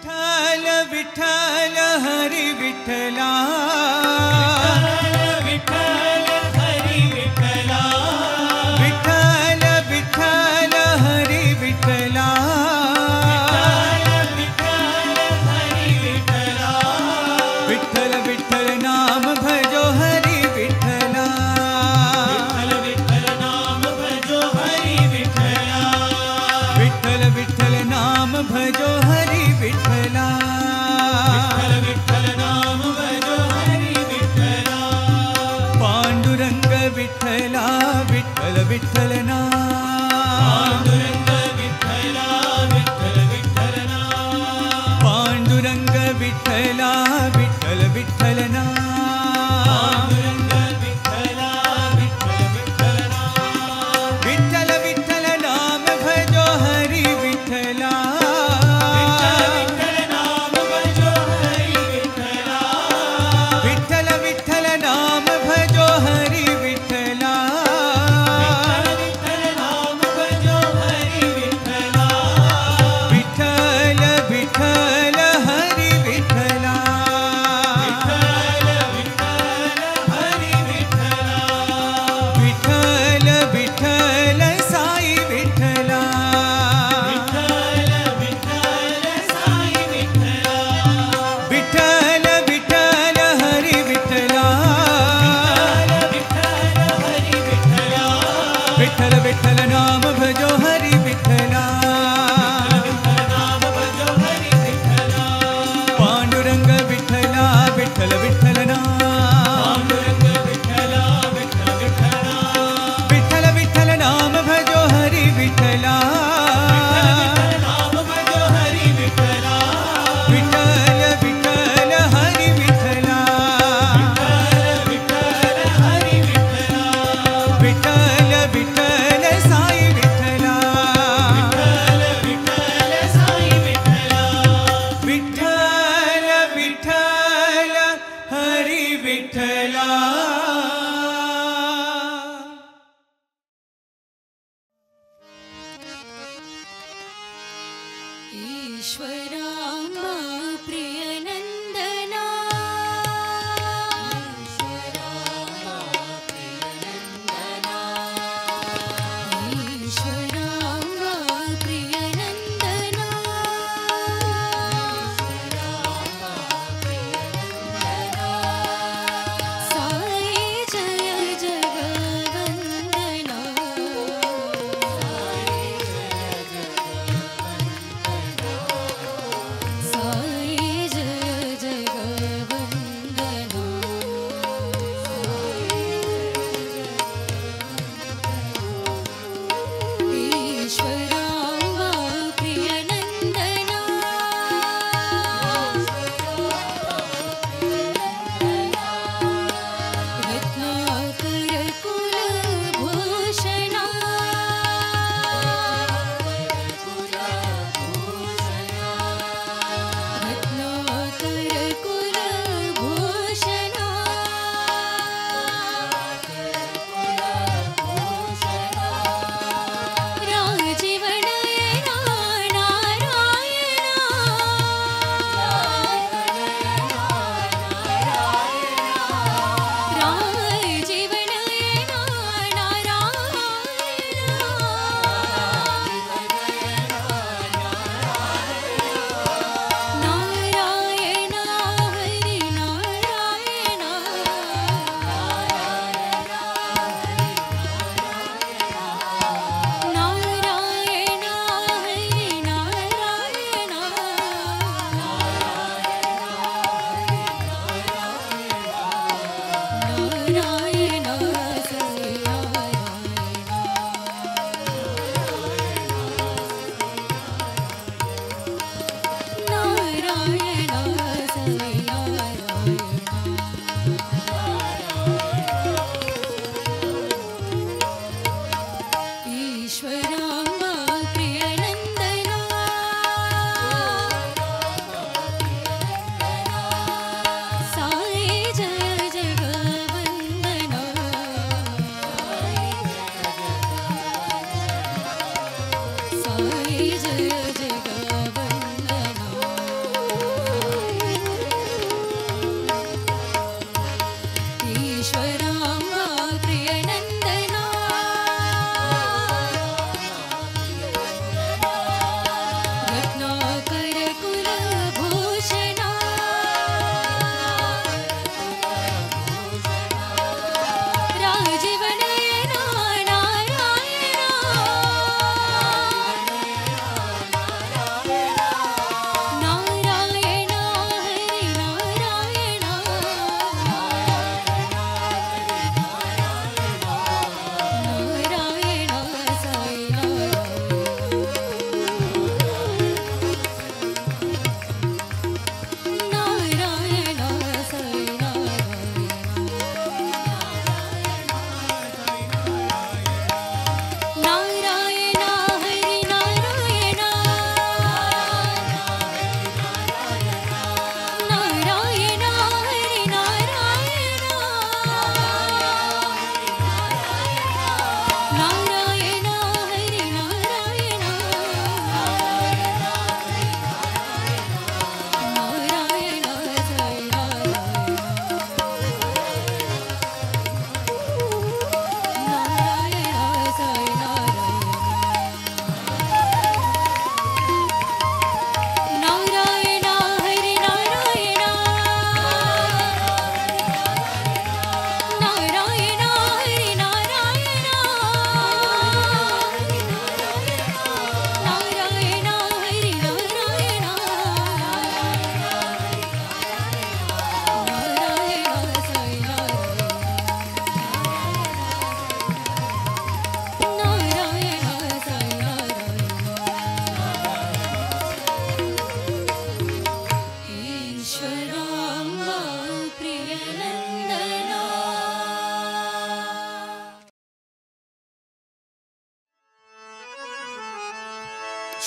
विठ्ठल विठ्ठल हरि विठ्ठला विठ्ठल हरि विठ्ठला विठ्ठल विठ्ठल हरि विठ्ठला विठ्ठल हरि विठ्ठला विठ्ठल विठ्ठल नाम भजो हरि विठ्ठला विठ्ठल विठ्ठल नाम भजो हरि विठ्ठला विठ्ठल विठ्ठल नाम भजो हरि विठ्ठला विठ्ठल विठ्ठल नाम भजो हरि विठ्ठला पांडुरंग विठ्ठला विठ्ठल विठ्ठल नाम पांडुरंग विठ्ठला विठ्ठल विठ्ठल नाम पांडुरंग विठ्ठला विठ्ठल विठ्ठल नाम विठ्ठल विठ्ठल नाम भजो हरि विठ्ठला विठ्ठल विठ्ठल नाम भजो हरि विठ्ठला विठ्ठल नाम भजो हरि विठ्ठला विठ्ठल विठ्ठल हरि विठ्ठला विठ्ठल विठ्ठल हरि विठ्ठला विठ्ठल विठ्ठल साई विठ्ठला विठ्ठल विठ्ठल साई विठ्ठला विठ्ठल विठ्ठल हरि विठ्ठला विठ्ठल विठ्ठल नाम भजो हरि विठ्ठला पांडुरंग विठ्ठला विठ्ठल विठ्ठल नाम विठ्ठल विठ्ठल नाम भजो हरि विठ्ठला विठ्ठल विठ्ठल हरि विठ्ठला विठ्ठल विठ्ठल साई विठ्ठला विठ्ठल विठ्ठल हरि विठ्ठला ईश्वराम्बा प्रियनन्दना ईश्वराम्बा प्रियनन्दना साई जय जगवन्दना साई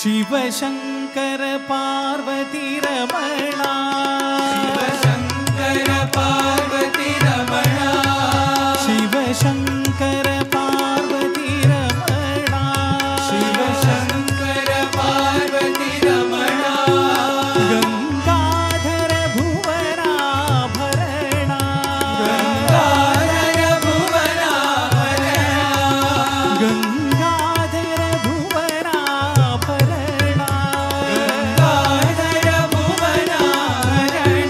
ಶಿವಶಂಕರ ಪಾರ್ವತಿ ರಮಣ ಶಿವಶಂಕರ ಪಾರ್ವತಿ ರಮಣ ಶಿವಶಂಕರ ಪಾರ್ವತಿ ರಮಣ ಶಿವಶಂಕರ ಪಾರ್ವತಿ ರಮಣ ಗಂಗಾಧರ ಭುವನಾಭರಣ ಗಂಗಾಧರ ಭುವನಾಭರಣ ಗಂಗಾಧರ ಭುವನಾಭರಣ ಗಂಗಾಧರ ಭುವನಾಭರಣ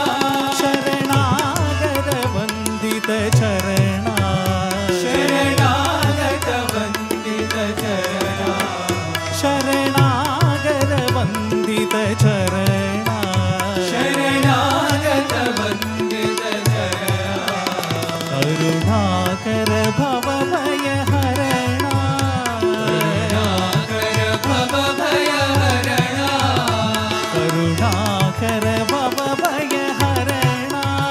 ಶರಣಾಗತ ವಂದಿತ ಚರಣ ಶರಣಾಗತ ವಂದಿತ ಚರಣ ಶರಣಾಗತ ವಂದಿತ ಚರಣ ಶರಣಾಗತ ವಂದಿತ ಚರಣ ಕರುಣಾಕರ ಭವ ಭಯ ಹರಣ ಕರುಣಾಕರ ಭವ ಭಯ ಹರಣ ಕರುಣಾಕರ ಭವ ಭಯ ಹರಣ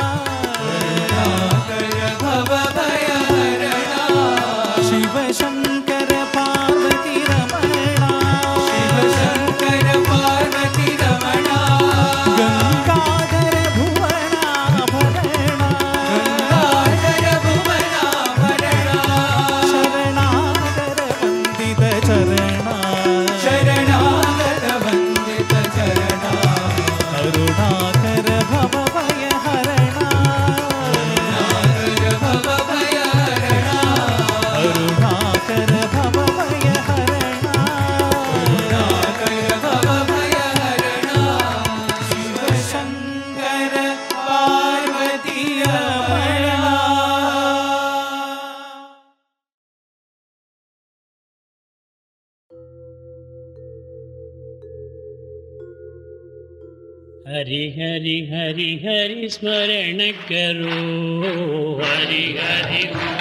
ಕರುಣಾಕರ ಭವ ಭಯ ಹರಣ ಶಿವಶಂಕರ ಪಾರ್ವತಿ ರಮಣ ಶಿವಶಂಕರ ಪಾರ್ವತಿ ರಮಣ ಗಂಗಾಧರ ಭುವನಾಭರಣ ಗಂಗಾಧರ ಭುವನಾಭರಣ ಶರಣಾಗತ ವಂದಿತ ಚರಣ ಶರಣಾಗತ ವಂದಿತ ಚರಣ ಕರುಣಾಕರ ಭವ ಭಯ ಹರಣ ಕರುಣಾಕರ ಭವ ಭಯ ಹರಣ ಕರುಣಾಕರ ಭವ ಭಯ ಹರಣ ಕರುಣಾಕರ ಭವ ಭಯ ಹರಣ ಶಿವಶಂಕರ ಪಾರ್ವತಿ ರಮಣ हरि हरि हरि हरि स्मरण करो हरि हरि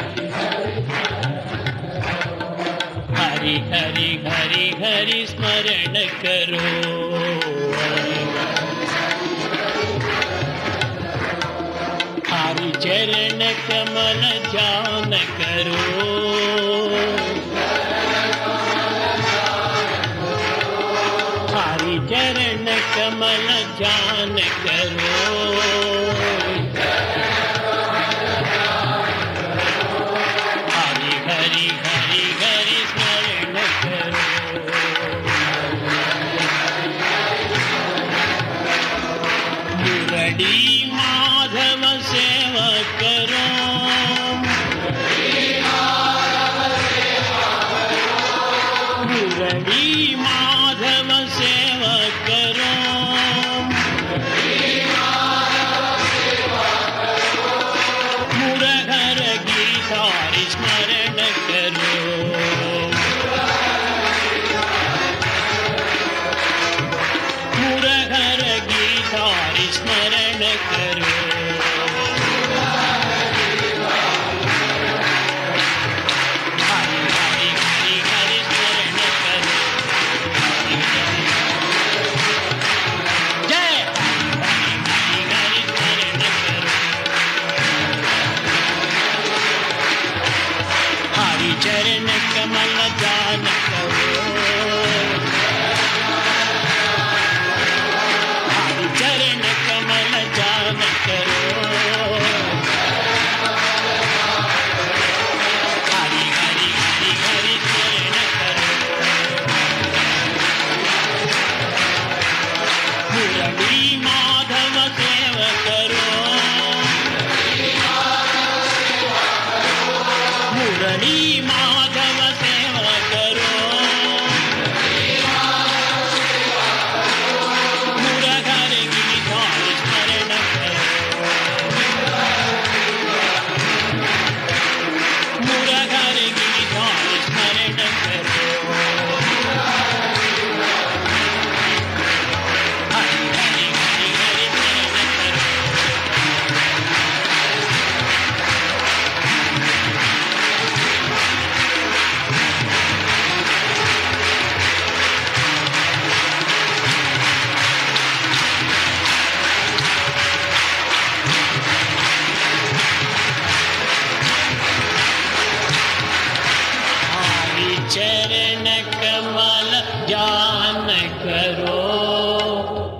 हरि हरि हरि हरि स्मरण करो हरि चरण कमल ध्यान करो हरि चरण कमल ध्यान करो हरि हरि हरि हरि स्मरण करो मुरली माधव सेवा करो मुरली माधव सेवा करो मुरहर गीतारि स्मरण करो मुरहर गीतारि स्मरण करो हरि हरि हरि हरि स्मरण करो हरि हरि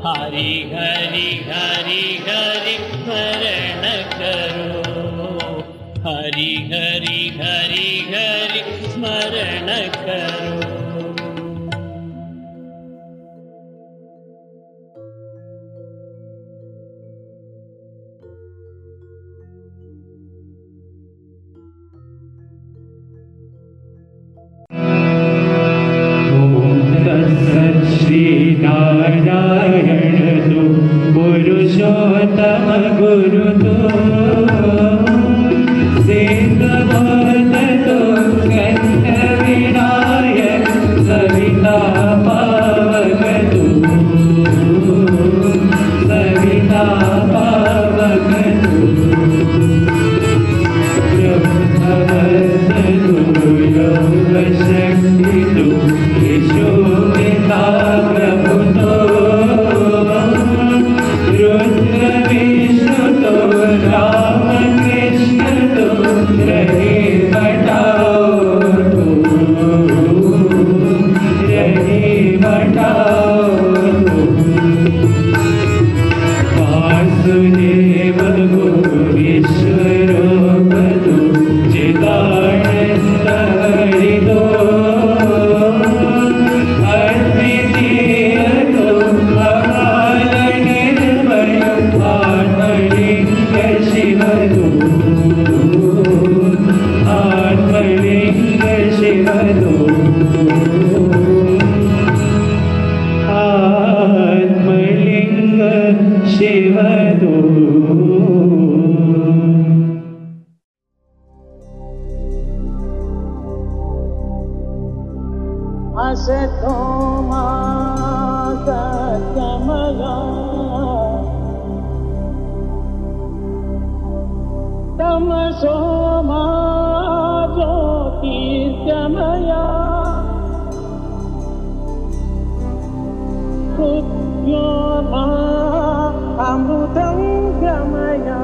हरि हरि हरि हरि स्मरण करो हरि हरि हरि हरि स्मरण करो नारायण तु पुरुषोत्तम गुरु तो सिद्धबोध तो कंठ विनायक सविता पावक तु सविता पावक तु ब्रह्मवत्स तु योग शक्ति तु यशोदा प्रभु तो रुद्र विष्णु तो राम कृष्ण तो रहे बटाओ तो रहे बटाओ तो वासुदेव गुरु ईश्वरो बधु चिदानंद हरि दो असतो मा सत्यमया तमसो मा ज्योतिर्गमया मृत्योर्मा अमृतं गमया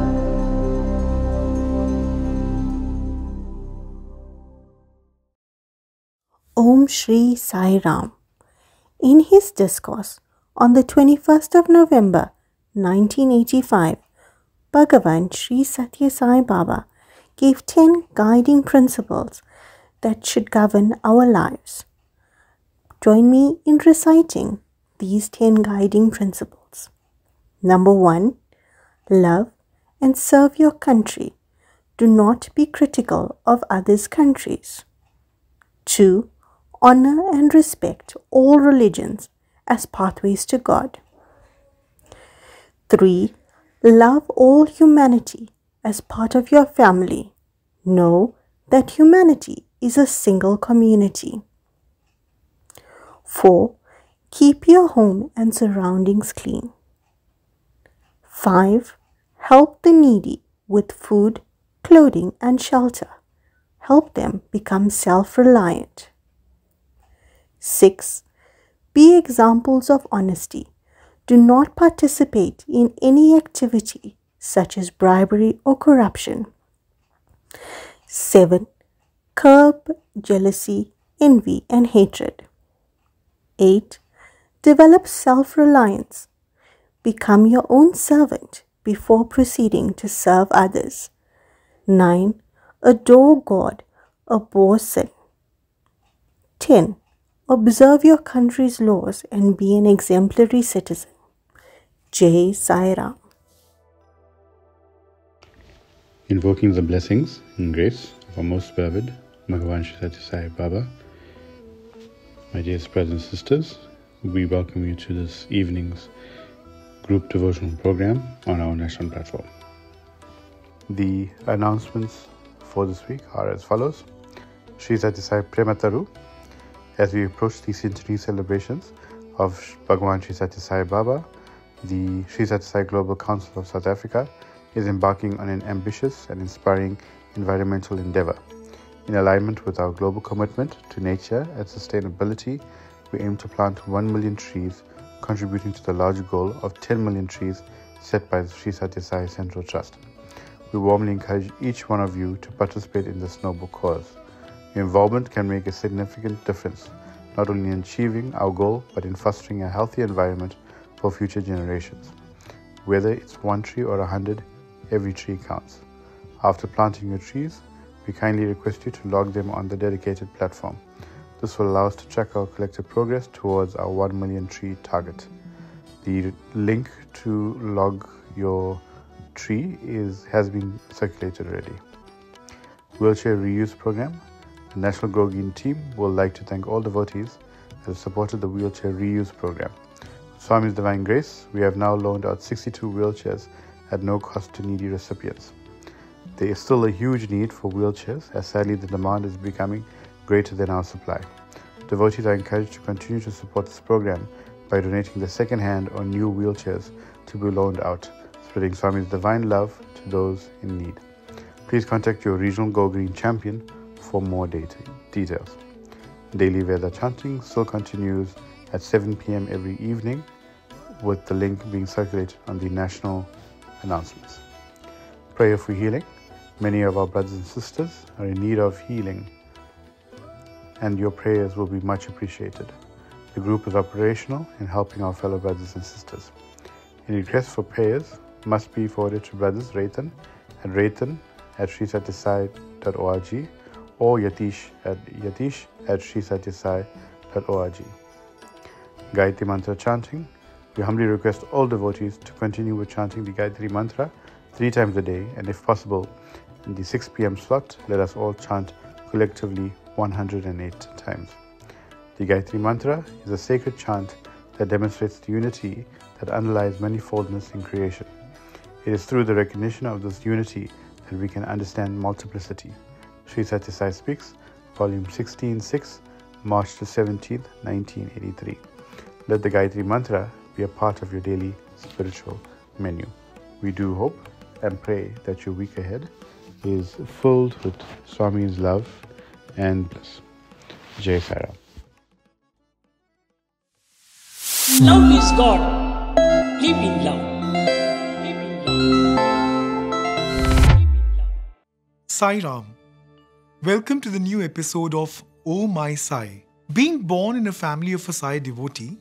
Om Shri Sai Ram. In his discourse on the twenty-first of November nineteen eighty-five, Bhagavan Sri Sathya Sai Baba gave ten guiding principles that should govern our lives. Join me in reciting these ten guiding principles. Number one, love and serve your country. Do not be critical of others' countries. Two, honor and respect all religions as pathways to God. Three, love all humanity as part of your family. Know that humanity is a single community. Four, keep your home and surroundings clean. Five, help the needy with food, clothing, and shelter. Help them become self-reliant. Six, be examples of honesty. Do not participate in any activity such as bribery or corruption. Seven, curb jealousy, envy, and hatred. Eight, develop self-reliance. Become your own servant before proceeding to serve others. Nine, adore God, abhor sin. Ten, observe your country's laws and be an exemplary citizen. Jai Sai Ram. Invoking the blessings and grace of our most beloved Bhagavan Sri Sathya Sai Baba. My dearest brothers and sisters, we welcome you to this evening's group devotional program on our national platform. The announcements for this week are as follows. Sri Sathya Sai Premataru. As we approach the centenary celebrations of Bhagavan Sri Sathya Sai Baba, the Sri Sathya Sai Global Council of South Africa is embarking on an ambitious and inspiring environmental endeavor. In alignment with our global commitment to nature and sustainability, we aim to plant one million trees, contributing to the larger goal of ten million trees set by the Sri Sathya Sai Central Trust. We warmly encourage each one of you to participate in this noble cause. Your involvement can make a significant difference, not only in achieving our goal, but in fostering a healthy environment for future generations. Whether it's one tree or a hundred, every tree counts. After planting your trees, we kindly request you to log them on the dedicated platform. This will allow us to track our collective progress towards our one million tree target. The link to log your tree is has been circulated already. Wheelchair Reuse Program. The National Go Green team would like to thank all devotees that have supported the Wheelchair Reuse Program. With Swami's Divine Grace, we have now loaned out sixty-two wheelchairs at no cost to needy recipients. There is still a huge need for wheelchairs, as sadly the demand is becoming greater than our supply. Devotees are encouraged to continue to support this program by donating the second-hand or new wheelchairs to be loaned out, spreading Swami's divine love to those in need. Please contact your regional Go Green champion for more data, details. Daily Veda chanting still continues at seven p.m. every evening, with the link being circulated on the national announcements. Prayer for healing. Many of our brothers and sisters are in need of healing, and your prayers will be much appreciated. The group is operational in helping our fellow brothers and sisters. Any requests for prayers must be forwarded to Brothers Ratan at Ratan at sri satyasai dot org or Yatish at Yatish at sri satyasai dot org. Gayatri Mantra chanting. We humbly request all devotees to continue with chanting the Gayatri Mantra three times a day, and if possible, in the six p.m. slot, let us all chant collectively one hundred eight times. The Gayatri Mantra is a sacred chant that demonstrates the unity that underlies manifoldness in creation. It is through the recognition of this unity that we can understand multiplicity. Sri Satya Sai Speaks, Volume sixteen six, March to seventeenth, nineteen eighty-three. Let the Gayatri Mantra be a part of your daily spiritual menu. We do hope and pray that your week ahead is filled with Swami's love and bliss. Jai Sai Ram. Love is God. Live in love. Live in love. Sai Ram. Welcome to the new episode of Oh My Sai. Being born in a family of a Sai devotee,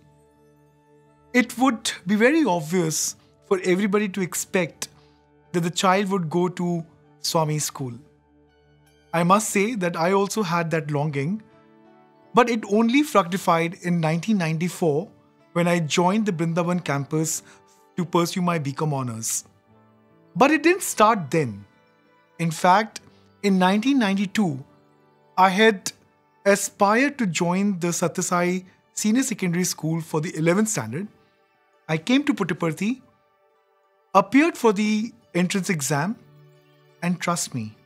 it would be very obvious for everybody to expect that the child would go to Swami school. I must say that I also had that longing, but it only fructified in nineteen ninety-four when I joined the Brindavan campus to pursue my B Com honours. But it didn't start then. In fact, in nineteen ninety-two, I had aspired to join the Satyasai Senior Secondary School for the eleventh standard. I came to Puttaparthi, appeared for the entrance exam, and trust me,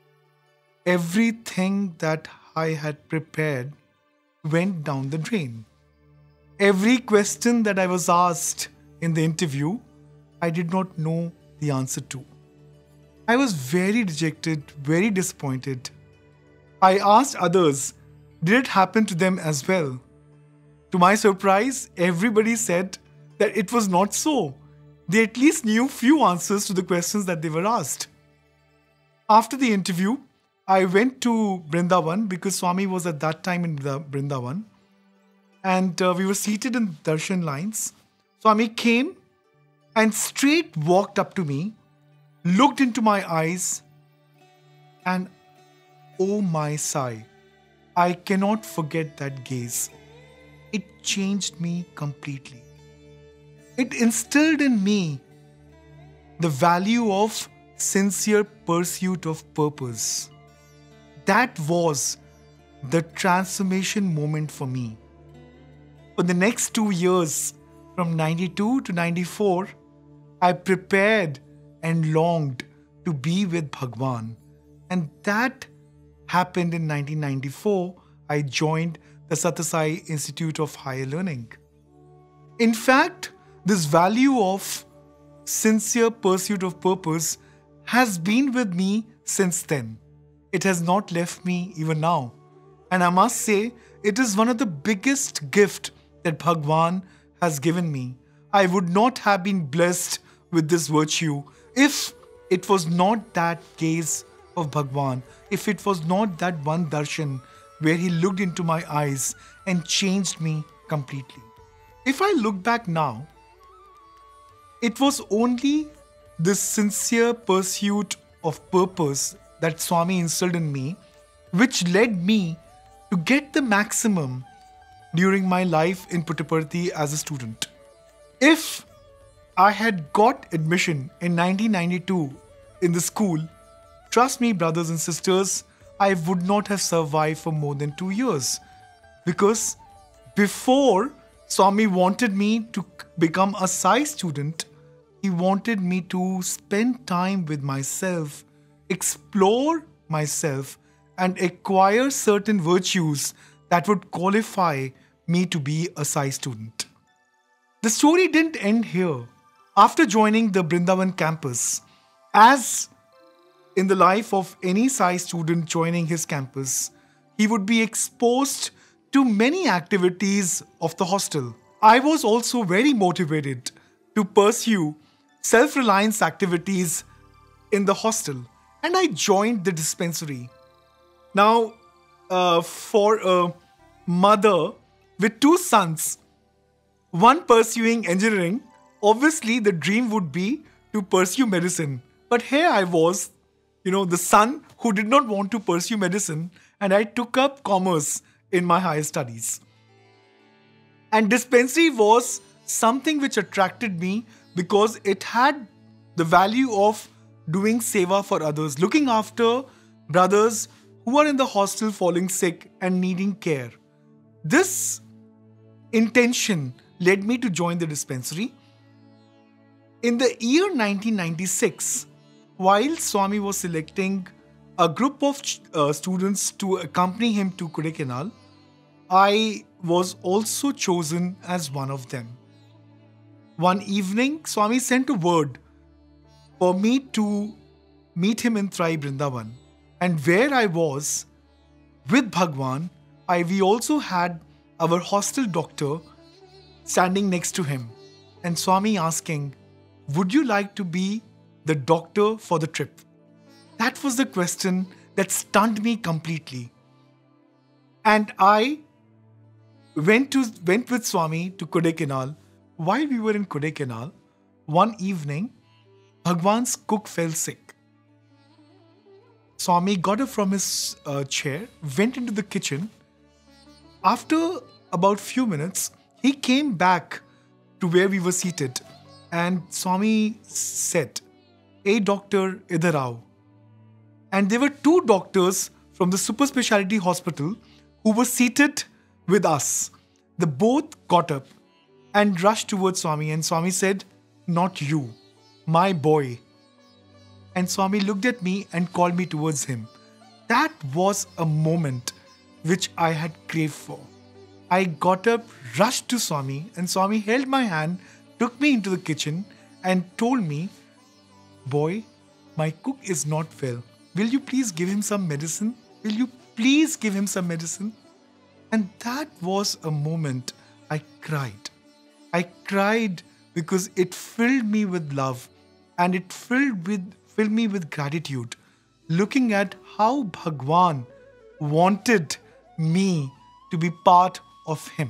everything that I had prepared went down the drain. Every question that I was asked in the interview, I did not know the answer to. I was very dejected, very disappointed. I asked others, did it happen to them as well? To my surprise, everybody said that it was not so. They at least knew few answers to the questions that they were asked. After the interview, I went to Brindavan because Swami was at that time in the Brindavan. And uh, we were seated in darshan lines. Swami came and straight walked up to me, looked into my eyes, and oh my Sai, I cannot forget that gaze. It changed me completely. It instilled in me the value of sincere pursuit of purpose. That was the transformation moment for me. For the next two years, from ninety-two to ninety-four, I prepared and longed to be with Bhagwan. And that happened in nineteen ninety-four. I joined the Satyasai Institute of Higher Learning. In fact, this value of sincere pursuit of purpose has been with me since then. It has not left me even now. And I must say, it is one of the biggest gifts that Bhagwan has given me. I would not have been blessed with this virtue if it was not that gaze of Bhagwan, if it was not that one darshan where he looked into my eyes and changed me completely. If I look back now, it was only this sincere pursuit of purpose that Swami instilled in me, which led me to get the maximum during my life in Puttaparthi as a student. If I had got admission in nineteen ninety-two in the school, trust me, brothers and sisters, I would not have survived for more than two years. Because before Swami wanted me to become a Sai student, he wanted me to spend time with myself, explore myself, and acquire certain virtues that would qualify me to be a Sai student. The story didn't end here. After joining the Brindavan campus, as in the life of any Sai student joining his campus, he would be exposed to many activities of the hostel. I was also very motivated to pursue self-reliance activities in the hostel, and I joined the dispensary. Now, uh, for a mother with two sons, one pursuing engineering, obviously the dream would be to pursue medicine. But here I was, you know, the son who did not want to pursue medicine, and I took up commerce in my higher studies. And dispensary was something which attracted me because it had the value of doing seva for others, looking after brothers who are in the hostel falling sick and needing care. This intention led me to join the dispensary. In the year nineteen ninety-six, while Swami was selecting a group of uh, students to accompany him to Kodaikanal, I was also chosen as one of them. One evening, Swami sent a word for me to meet him in Trai Brindavan. And where I was with Bhagwan, I, we also had our hostel doctor standing next to him. And Swami asking, would you like to be the doctor for the trip? That was the question that stunned me completely. And I went to went with Swami to Kodaikanal. While we were in Kodaikanal, one evening, Bhagwan's cook fell sick. Swami got up from his uh, chair, went into the kitchen. After about few minutes, he came back to where we were seated, and Swami said, "Hey doctor, idhar aao." And there were two doctors from the super specialty hospital who were seated with us. They both got up and rushed towards Swami, and Swami said, "Not you, my boy." And Swami looked at me and called me towards him. That was a moment which I had craved for. I got up, rushed to Swami, and Swami held my hand, took me into the kitchen and told me, "Boy, my cook is not well. Will you please give him some medicine? Will you please give him some medicine?" And that was a moment I cried. I cried because it filled me with love, and it filled with filled me with gratitude, looking at how Bhagwan wanted me to be part of him.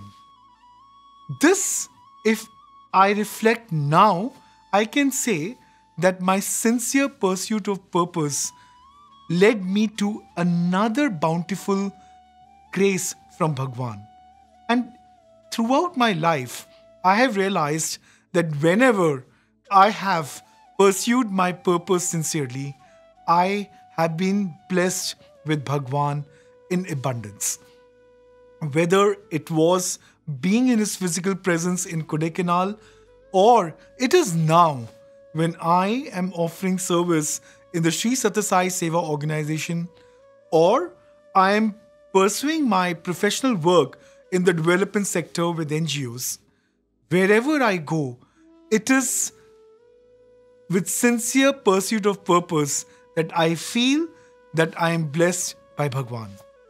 This, if I reflect now, I can say that my sincere pursuit of purpose led me to another bountiful grace from Bhagwan. And throughout my life, I have realized that whenever I have pursued my purpose sincerely, I have been blessed with Bhagwan in abundance. Whether it was being in his physical presence in Kodaikanal, or it is now when I am offering service in the Sri Sathya Sai Seva organization, or I am pursuing my professional work in the development sector with N G Os. Wherever I go, it is with sincere pursuit of purpose that I feel that I am blessed by Bhagwan.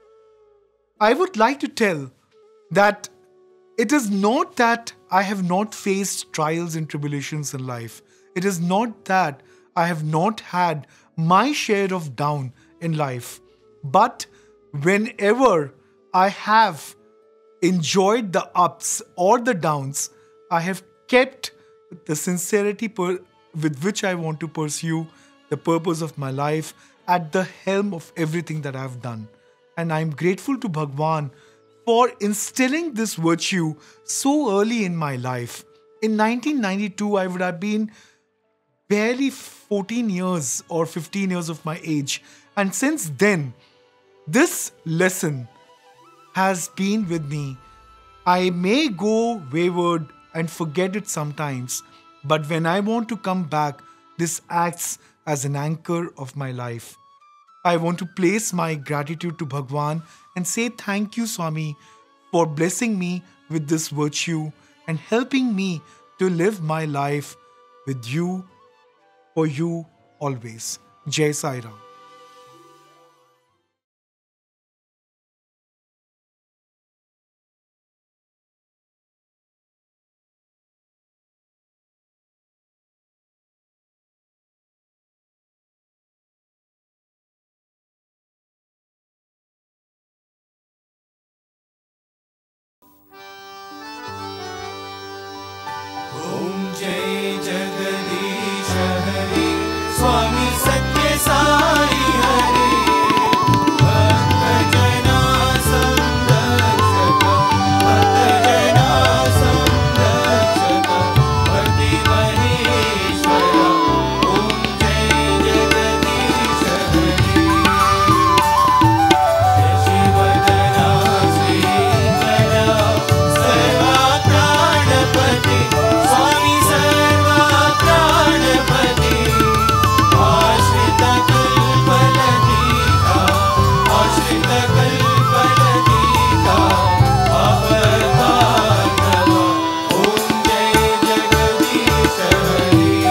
I would like to tell that it is not that I have not faced trials and tribulations in life. It is not that I have not had my share of down in life. But whenever I have enjoyed the ups or the downs, I have kept the sincerity per- with which I want to pursue the purpose of my life at the helm of everything that I've done. And I'm grateful to Bhagwan for instilling this virtue so early in my life. In nineteen ninety-two, I would have been barely fourteen years or fifteen years of my age. And since then, this lesson has been with me. I may go wayward and forget it sometimes, but when I want to come back, this acts as an anchor of my life. I want to place my gratitude to Bhagwan and say thank you, Swami, for blessing me with this virtue and helping me to live my life with you, for you always. Jai Sai Ram. जय जगदीश हरे स्वामी सत्य साई हरे भक्त जना संरक्षक भक्त जना संरक्षक भक्ति महेश्वर ओम जय जगदीश हरे शिवदना श्रीकरा सर्वा प्राणपति स्वामी सर्वा प्राणपति आश्रित कल्पलतिका आश्रित कल्पलतिका अवतारव ओम जय जगदीश हरे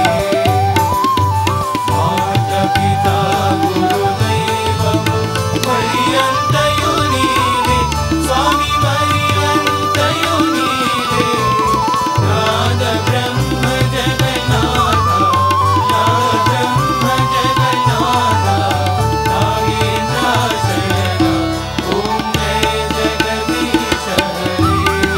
माता पिता गुरुदैवं पर्यन्तयुनीवे स्वामी पर्यन्तयुनीवे नाद ब्रह्म जगन्नाथ नाद ब्रह्म जगन्नाथ नागेन्द्र शरण ओम जय जगदीश हरे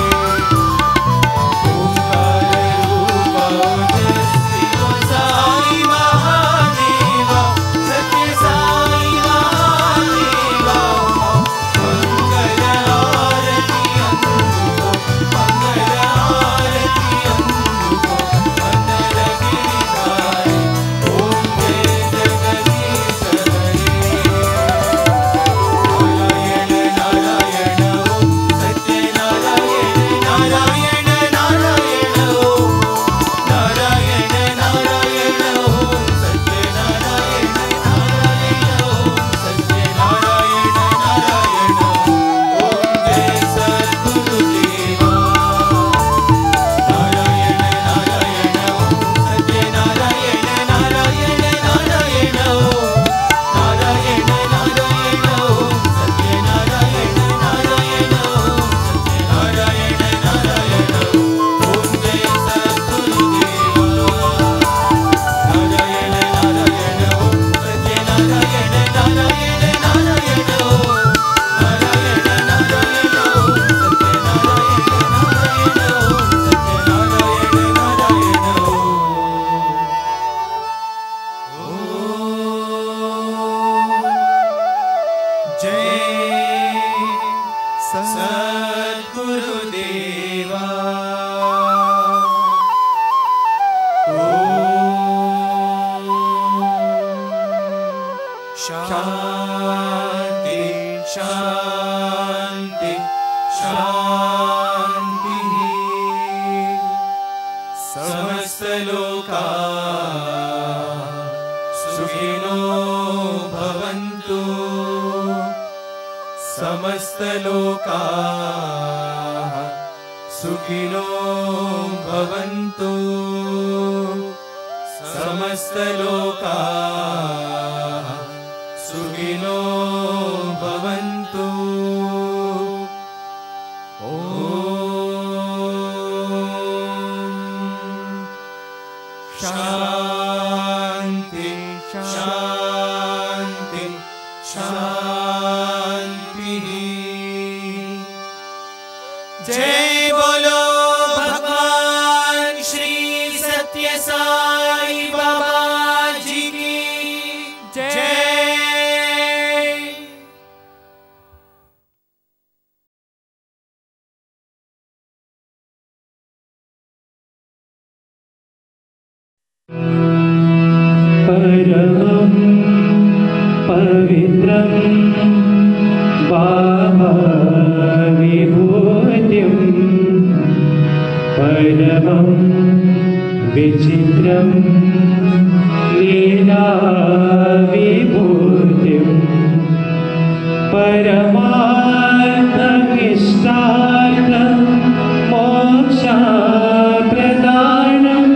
ओंकार रूप जस्तिव साई महादेव सत्य साई महादेव मंगल आरती अंधुको मंगल आरती अंधुको मंगल गिरिधारी ओम जय जगदीश हरे नारायण नारायण ओम सत्य नारायण नारायण नारायण ओम नारायण नारायण ओम सत्य नारायण नारायण ओम सत्य नारायण नारायण ओम जय सद्गुरुदेवा नारायण नारायण ओम सत्य नारायण नारायण नारायण ओम नारायण नारायण ओम सत्य नारायण नारायण ओम सत्य नारायण नारायण ओम जय सद्गुरुदेवा नारायण नारायण ओम सत्य नारायण नारायण नारायण ओम नारायण नारायण ओम सत्य नारायण नारायण ओम सत्य नारायण नारायण ओम जय सद्गुरुदेवा शांति शांति शांति समस्त लोका सुखिनो भवन्तु समस्त लोका सुखिनो भवन्तु समस्त लोका सुखिनो भवन्तु ओम शांति शांति शांति जय बोलो भगवान श्री साई बाबा जी की जय। परमं पवित्रं बाबा विभूतिं परमं विचित्रं लीला विभूतिं परमार्थमिष्टार्थं मोक्षप्रदानं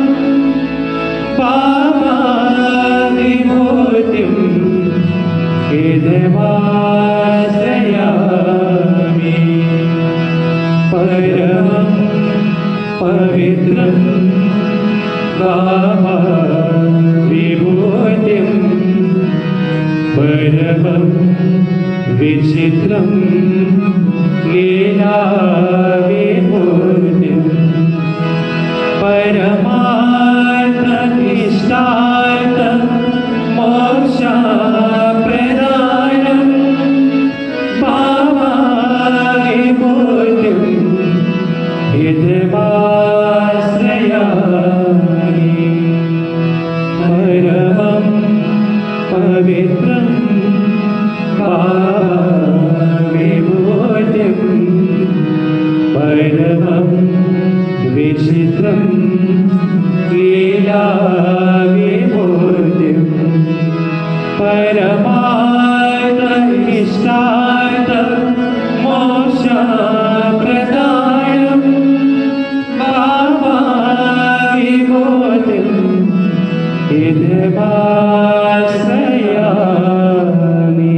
बाबा विभूतिं हृदयाश्रयामि परमं पवित्रं बाबा विभूतिं परमं विचित्रं लीला विभूतिं परमार्थमिष्टार्थं मोक्षप्रदानं बाबा विभूतिं हृदयाश्रयामि परमं पवित्रं बाबा विभूतिं परमं विचित्रं लीला विभूतिं परमार्थमिष्टार्थं मोक्षप्रदानं बाबा विभूतिं हृदयाश्रयामि।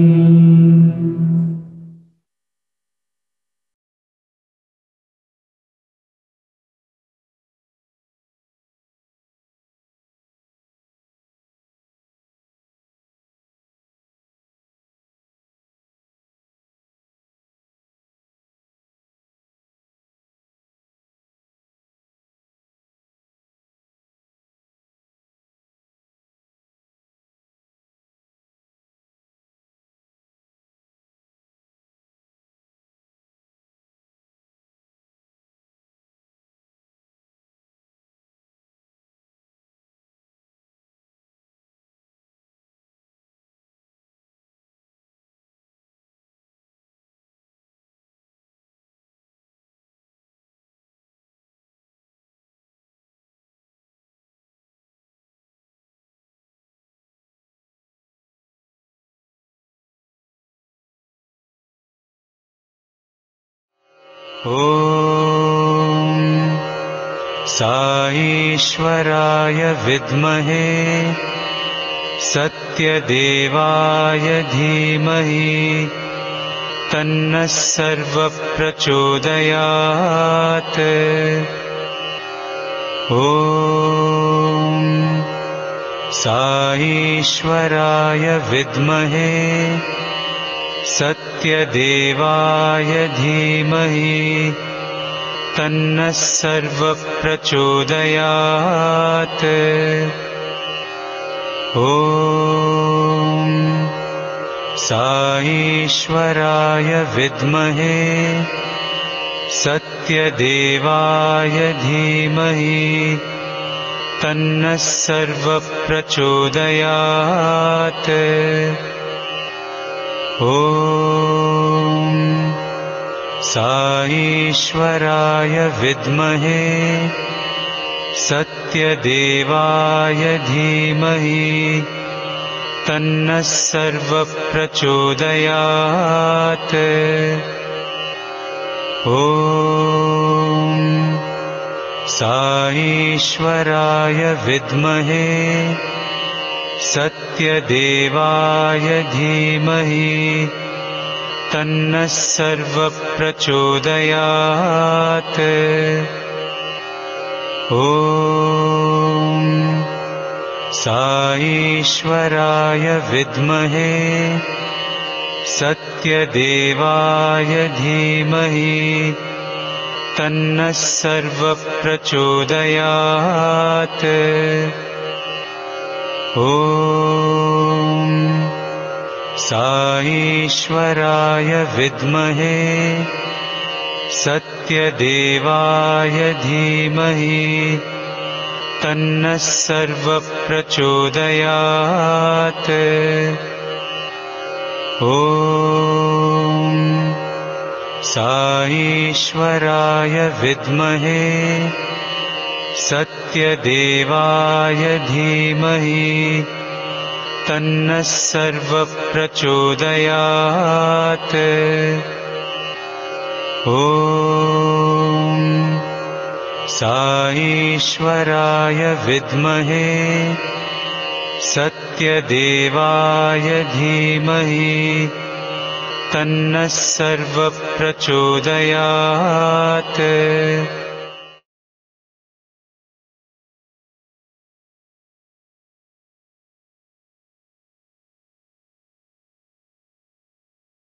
ॐ साईश्वराय विद्महे सत्यदेवाय धीमहि तन्नः सर्वप्रचोदयात्। ॐ साईश्वराय विद्महे सत्यदेवाय धीमहि तन्नः सर्वप्रचोदयात्। ॐ साईश्वराय विद्महे सत्यदेवाय धीमहि तन्नः सर्वप्रचोदयात्। ॐ साईश्वराय विद्महे सत्यदेवाय धीमहि तन्नः सर्वप्रचोदयात्। ॐ साईश्वराय विद्महे सत्यदेवाय धीमहि तन्नः सर्वप्रचोदयात्। ॐ साईश्वराय विद्महे सत्यदेवाय धीमहि तन्नः सर्वप्रचोदयात्। ॐ साईश्वराय विद्महे सत्यदेवाय धीमहि तन्नः सर्वप्रचोदयात्। ॐ साईश्वराय विद्महे सत्यदेवाय धीमहि तन्नः सर्वप्रचोदयात्। ॐ साईश्वराय विद्महे सत्यदेवाय धीमहि तन्नः सर्वप्रचोदयात्।